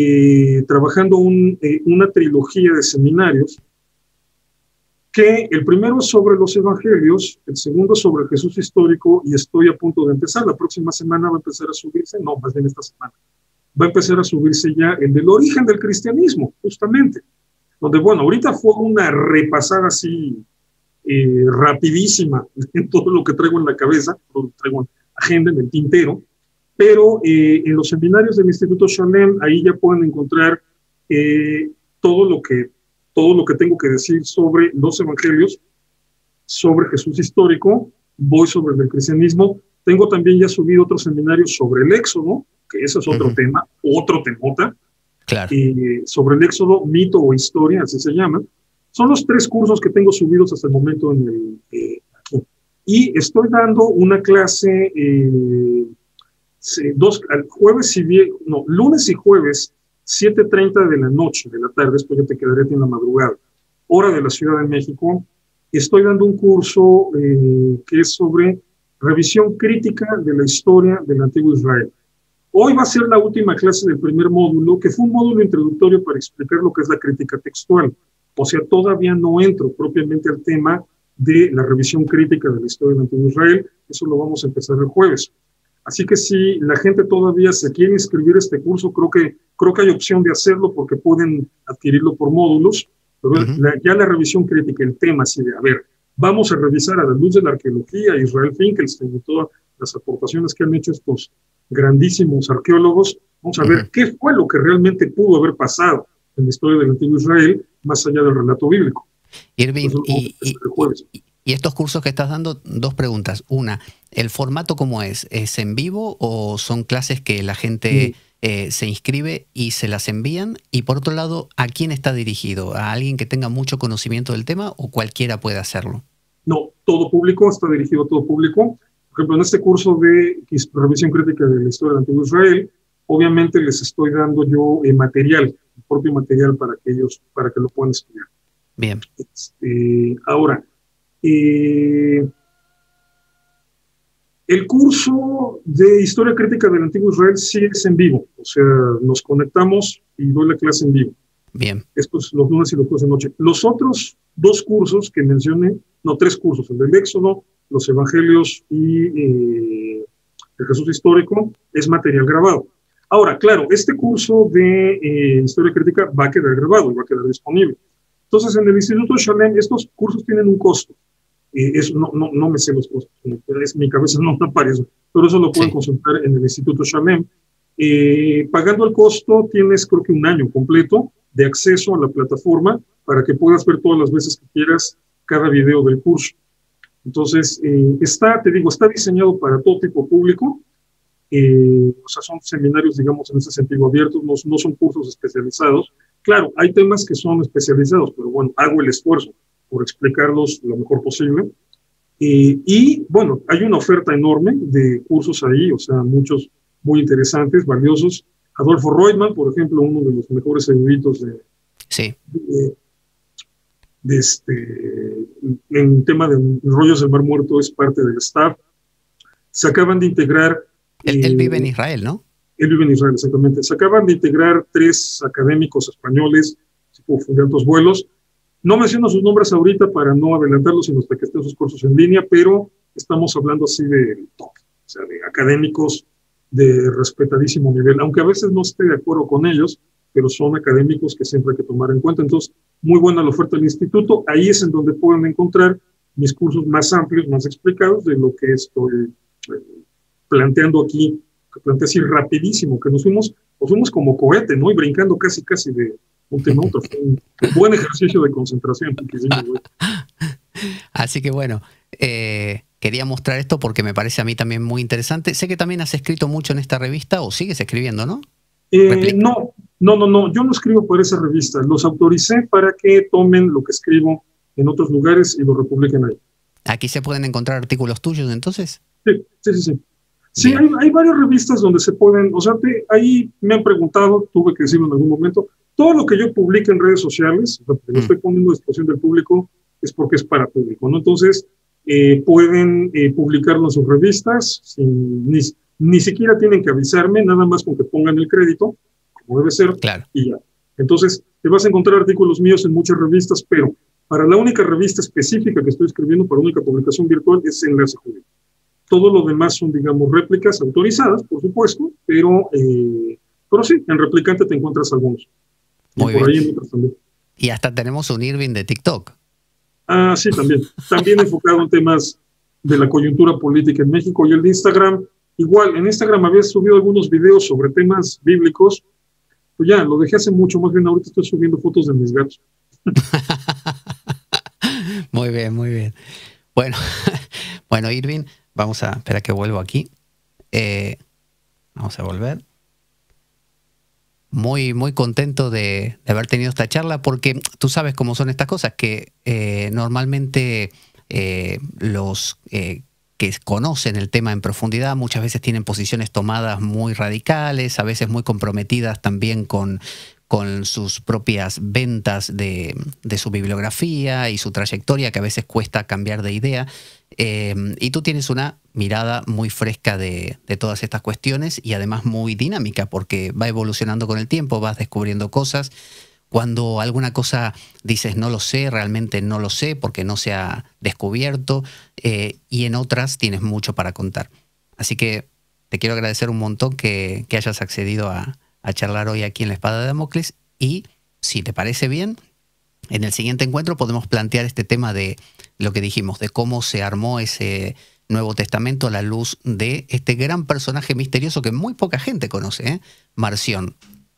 eh, trabajando un, eh, una trilogía de seminarios que el primero es sobre los evangelios, el segundo sobre Jesús histórico, y estoy a punto de empezar. La próxima semana va a empezar a subirse, no, más bien esta semana, va a empezar a subirse ya el del origen del cristianismo, justamente. Donde, bueno, ahorita fue una repasada así eh, rapidísima en todo lo que traigo en la cabeza, todo lo que traigo en agenda, en el tintero, pero eh, en los seminarios del Instituto Shalem, ahí ya pueden encontrar eh, todo lo que todo lo que tengo que decir sobre los evangelios, sobre Jesús histórico, voy sobre el del cristianismo. Tengo también ya subido otros seminarios sobre el Éxodo, que ese es otro uh-huh. tema, otro temota. Claro. Eh, sobre el Éxodo, mito o historia, así se llama. Son los tres cursos que tengo subidos hasta el momento en el, eh, aquí. y estoy dando una clase eh, dos, jueves y viernes, no, lunes y jueves, siete treinta de la noche, de la tarde, después ya te quedaré en la madrugada, hora de la Ciudad de México. Estoy dando un curso eh, que es sobre revisión crítica de la historia del antiguo Israel. Hoy va a ser la última clase del primer módulo, que fue un módulo introductorio para explicar lo que es la crítica textual. O sea, todavía no entro propiamente al tema de la revisión crítica de la historia del antiguo Israel. Eso lo vamos a empezar el jueves. Así que si la gente todavía se quiere inscribir a este curso, creo que, creo que hay opción de hacerlo porque pueden adquirirlo por módulos. Pero uh-huh. la, ya la revisión crítica, el tema así de, a ver, vamos a revisar a la luz de la arqueología, Israel Finkelstein y todas las aportaciones que han hecho estos grandísimos arqueólogos, vamos a ver uh-huh. qué fue lo que realmente pudo haber pasado en la historia del antiguo Israel, más allá del relato bíblico. Irving, y, y, y, y estos cursos que estás dando, dos preguntas. Una, ¿el formato cómo es? ¿Es en vivo o son clases que la gente uh-huh. eh, se inscribe y se las envían? Y por otro lado, ¿a quién está dirigido? ¿A alguien que tenga mucho conocimiento del tema o cualquiera puede hacerlo? No, todo público, está dirigido a todo público. Por ejemplo, en este curso de revisión crítica de la historia del antiguo Israel, obviamente les estoy dando yo eh, material, el propio material para que ellos, para que lo puedan estudiar. Bien. Este, ahora, eh, el curso de historia crítica del antiguo Israel sí es en vivo, o sea, nos conectamos y doy la clase en vivo. Bien. Estos los lunes y los jueves de noche. Los otros dos cursos que mencioné, no, tres cursos, el del Éxodo, los Evangelios y eh, el Jesús histórico, es material grabado. Ahora, claro, este curso de eh, historia crítica va a quedar grabado, va a quedar disponible. Entonces, en el Instituto Shalem, estos cursos tienen un costo. Eh, eso, no, no, no me sé los costos, es, mi cabeza no me aparece, pero eso lo pueden sí. consultar en el Instituto Shalem. Eh, pagando el costo, tienes creo que un año completo de acceso a la plataforma para que puedas ver todas las veces que quieras cada video del curso. Entonces, eh, está, te digo, está diseñado para todo tipo de público, eh, o sea, son seminarios, digamos, en ese sentido abiertos, no, no son cursos especializados. Claro, hay temas que son especializados, pero bueno, hago el esfuerzo por explicarlos lo mejor posible. Eh, y, bueno, hay una oferta enorme de cursos ahí, o sea, muchos muy interesantes, valiosos. Adolfo Reutemann, por ejemplo, uno de los mejores eruditos de, sí. de, de este, en tema de rollos del Mar Muerto, es parte del staff. Se acaban de integrar... Él, eh, él vive en Israel, ¿no? Él vive en Israel, exactamente. Se acaban de integrar tres académicos españoles de altos vuelos. No menciono sus nombres ahorita para no adelantarlos, sino hasta que estén sus cursos en línea, pero estamos hablando así de top, o sea, de académicos de respetadísimo nivel, aunque a veces no esté de acuerdo con ellos, pero son académicos que siempre hay que tomar en cuenta. Entonces, muy buena la oferta del instituto. Ahí es en donde pueden encontrar mis cursos más amplios, más explicados de lo que estoy eh, planteando aquí, que planteé así rapidísimo, que nos fuimos, nos fuimos como cohete, ¿no? Y brincando casi, casi de un tema a otro. Fue un buen ejercicio de concentración. Así que bueno, eh, quería mostrar esto porque me parece a mí también muy interesante. Sé que también has escrito mucho en esta revista, o sigues escribiendo, ¿no? Eh, no, no, no, no, yo no escribo para esa revista. Los autoricé para que tomen lo que escribo en otros lugares y lo republiquen ahí. ¿Aquí se pueden encontrar artículos tuyos entonces? Sí, sí, sí, sí. Sí, hay, hay varias revistas donde se pueden, o sea, te, ahí me han preguntado, tuve que decirlo en algún momento, todo lo que yo publique en redes sociales, lo que lo estoy poniendo a disposición del público, es porque es para público, ¿no? Entonces, eh, pueden eh, publicarlo en sus revistas, sin, ni, ni siquiera tienen que avisarme, nada más con que pongan el crédito, como debe ser, claro. Y ya. Entonces, te vas a encontrar artículos míos en muchas revistas, pero para la única revista específica que estoy escribiendo, para la única publicación virtual, es Enlace Jurídico. Todo lo demás son, digamos, réplicas autorizadas, por supuesto, pero, eh, pero sí, en Replicante te encuentras algunos. Muy y por bien. ahí en otros también. Y hasta tenemos un Irving de TikTok. Ah, sí, también. También enfocado en temas de la coyuntura política en México. Y el de Instagram, igual, en Instagram había subido algunos videos sobre temas bíblicos. Pues ya, lo dejé hace mucho, más bien ahorita estoy subiendo fotos de mis gatos. Muy bien, muy bien. Bueno, bueno, Irving, vamos a esperar que vuelvo aquí. Eh, vamos a volver. Muy, muy contento de, de haber tenido esta charla, porque tú sabes cómo son estas cosas, que eh, normalmente eh, los eh, que conocen el tema en profundidad muchas veces tienen posiciones tomadas muy radicales, a veces muy comprometidas también con, con sus propias ventas de, de su bibliografía y su trayectoria, que a veces cuesta cambiar de idea. Eh, y tú tienes una mirada muy fresca de, de todas estas cuestiones y además muy dinámica, porque va evolucionando con el tiempo, vas descubriendo cosas. Cuando alguna cosa dices no lo sé, realmente no lo sé porque no se ha descubierto, eh, y en otras tienes mucho para contar. Así que te quiero agradecer un montón que, que hayas accedido a, a charlar hoy aquí en La Espada de Damocles, y si te parece bien, en el siguiente encuentro podemos plantear este tema de lo que dijimos, de cómo se armó ese Nuevo Testamento a la luz de este gran personaje misterioso que muy poca gente conoce, ¿eh? Marción.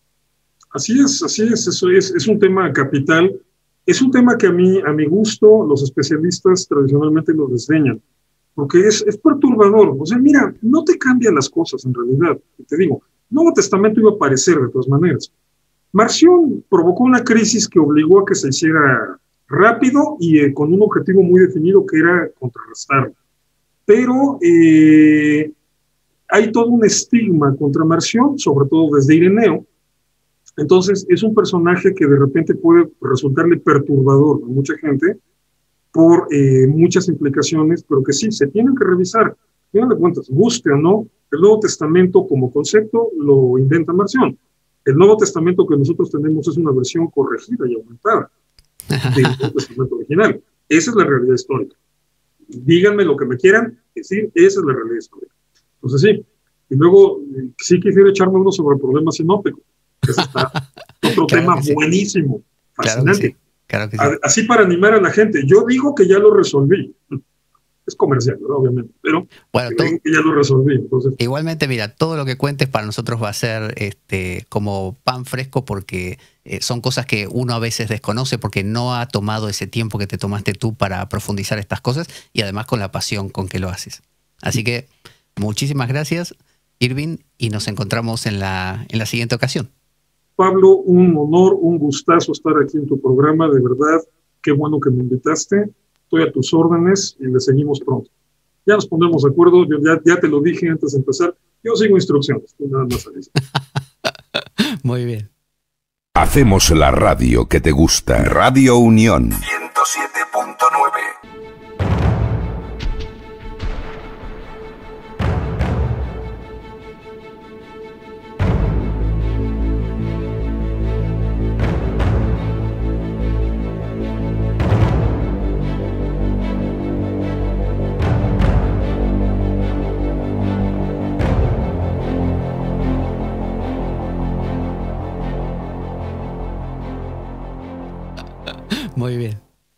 Así es, así es, eso es, es un tema capital, es un tema que a mí, a mi gusto, los especialistas tradicionalmente lo desdeñan, porque es, es perturbador. O sea, mira, no te cambian las cosas en realidad. Te digo, el Nuevo Testamento iba a aparecer de todas maneras. Marción provocó una crisis que obligó a que se hiciera rápido y eh, con un objetivo muy definido, que era contrarrestarlo. Pero eh, hay todo un estigma contra Marción, sobre todo desde Ireneo. Entonces, es un personaje que de repente puede resultarle perturbador a mucha gente por eh, muchas implicaciones, pero que sí, se tienen que revisar. Al final de cuentas, guste o no, el Nuevo Testamento como concepto lo inventa Marción. El Nuevo Testamento que nosotros tenemos es una versión corregida y aumentada del Nuevo Testamento original. Esa es la realidad histórica. Díganme lo que me quieran decir, esa es la realidad histórica. Entonces, sí. Y luego, sí quisiera echarme uno sobre el problema sinóptico. Ese está otro claro tema sí. buenísimo, fascinante. Claro que sí. Claro que sí. Así para animar a la gente. Yo digo que ya lo resolví. Es comercial, ¿verdad? Obviamente, pero bueno, todo, que ya lo resolví. Entonces. Igualmente, mira, todo lo que cuentes para nosotros va a ser este, como pan fresco, porque eh, son cosas que uno a veces desconoce porque no ha tomado ese tiempo que te tomaste tú para profundizar estas cosas, y además con la pasión con que lo haces. Así que muchísimas gracias, Irving, y nos encontramos en la, en la siguiente ocasión. Pablo, un honor, un gustazo estar aquí en tu programa, de verdad, qué bueno que me invitaste, estoy a tus órdenes y le seguimos pronto. Ya nos pondremos de acuerdo, yo ya, ya te lo dije antes de empezar, yo sigo instrucciones, tú nada más avisas. Muy bien. Hacemos la radio que te gusta. Radio Unión ciento siete punto nueve. Muy bien.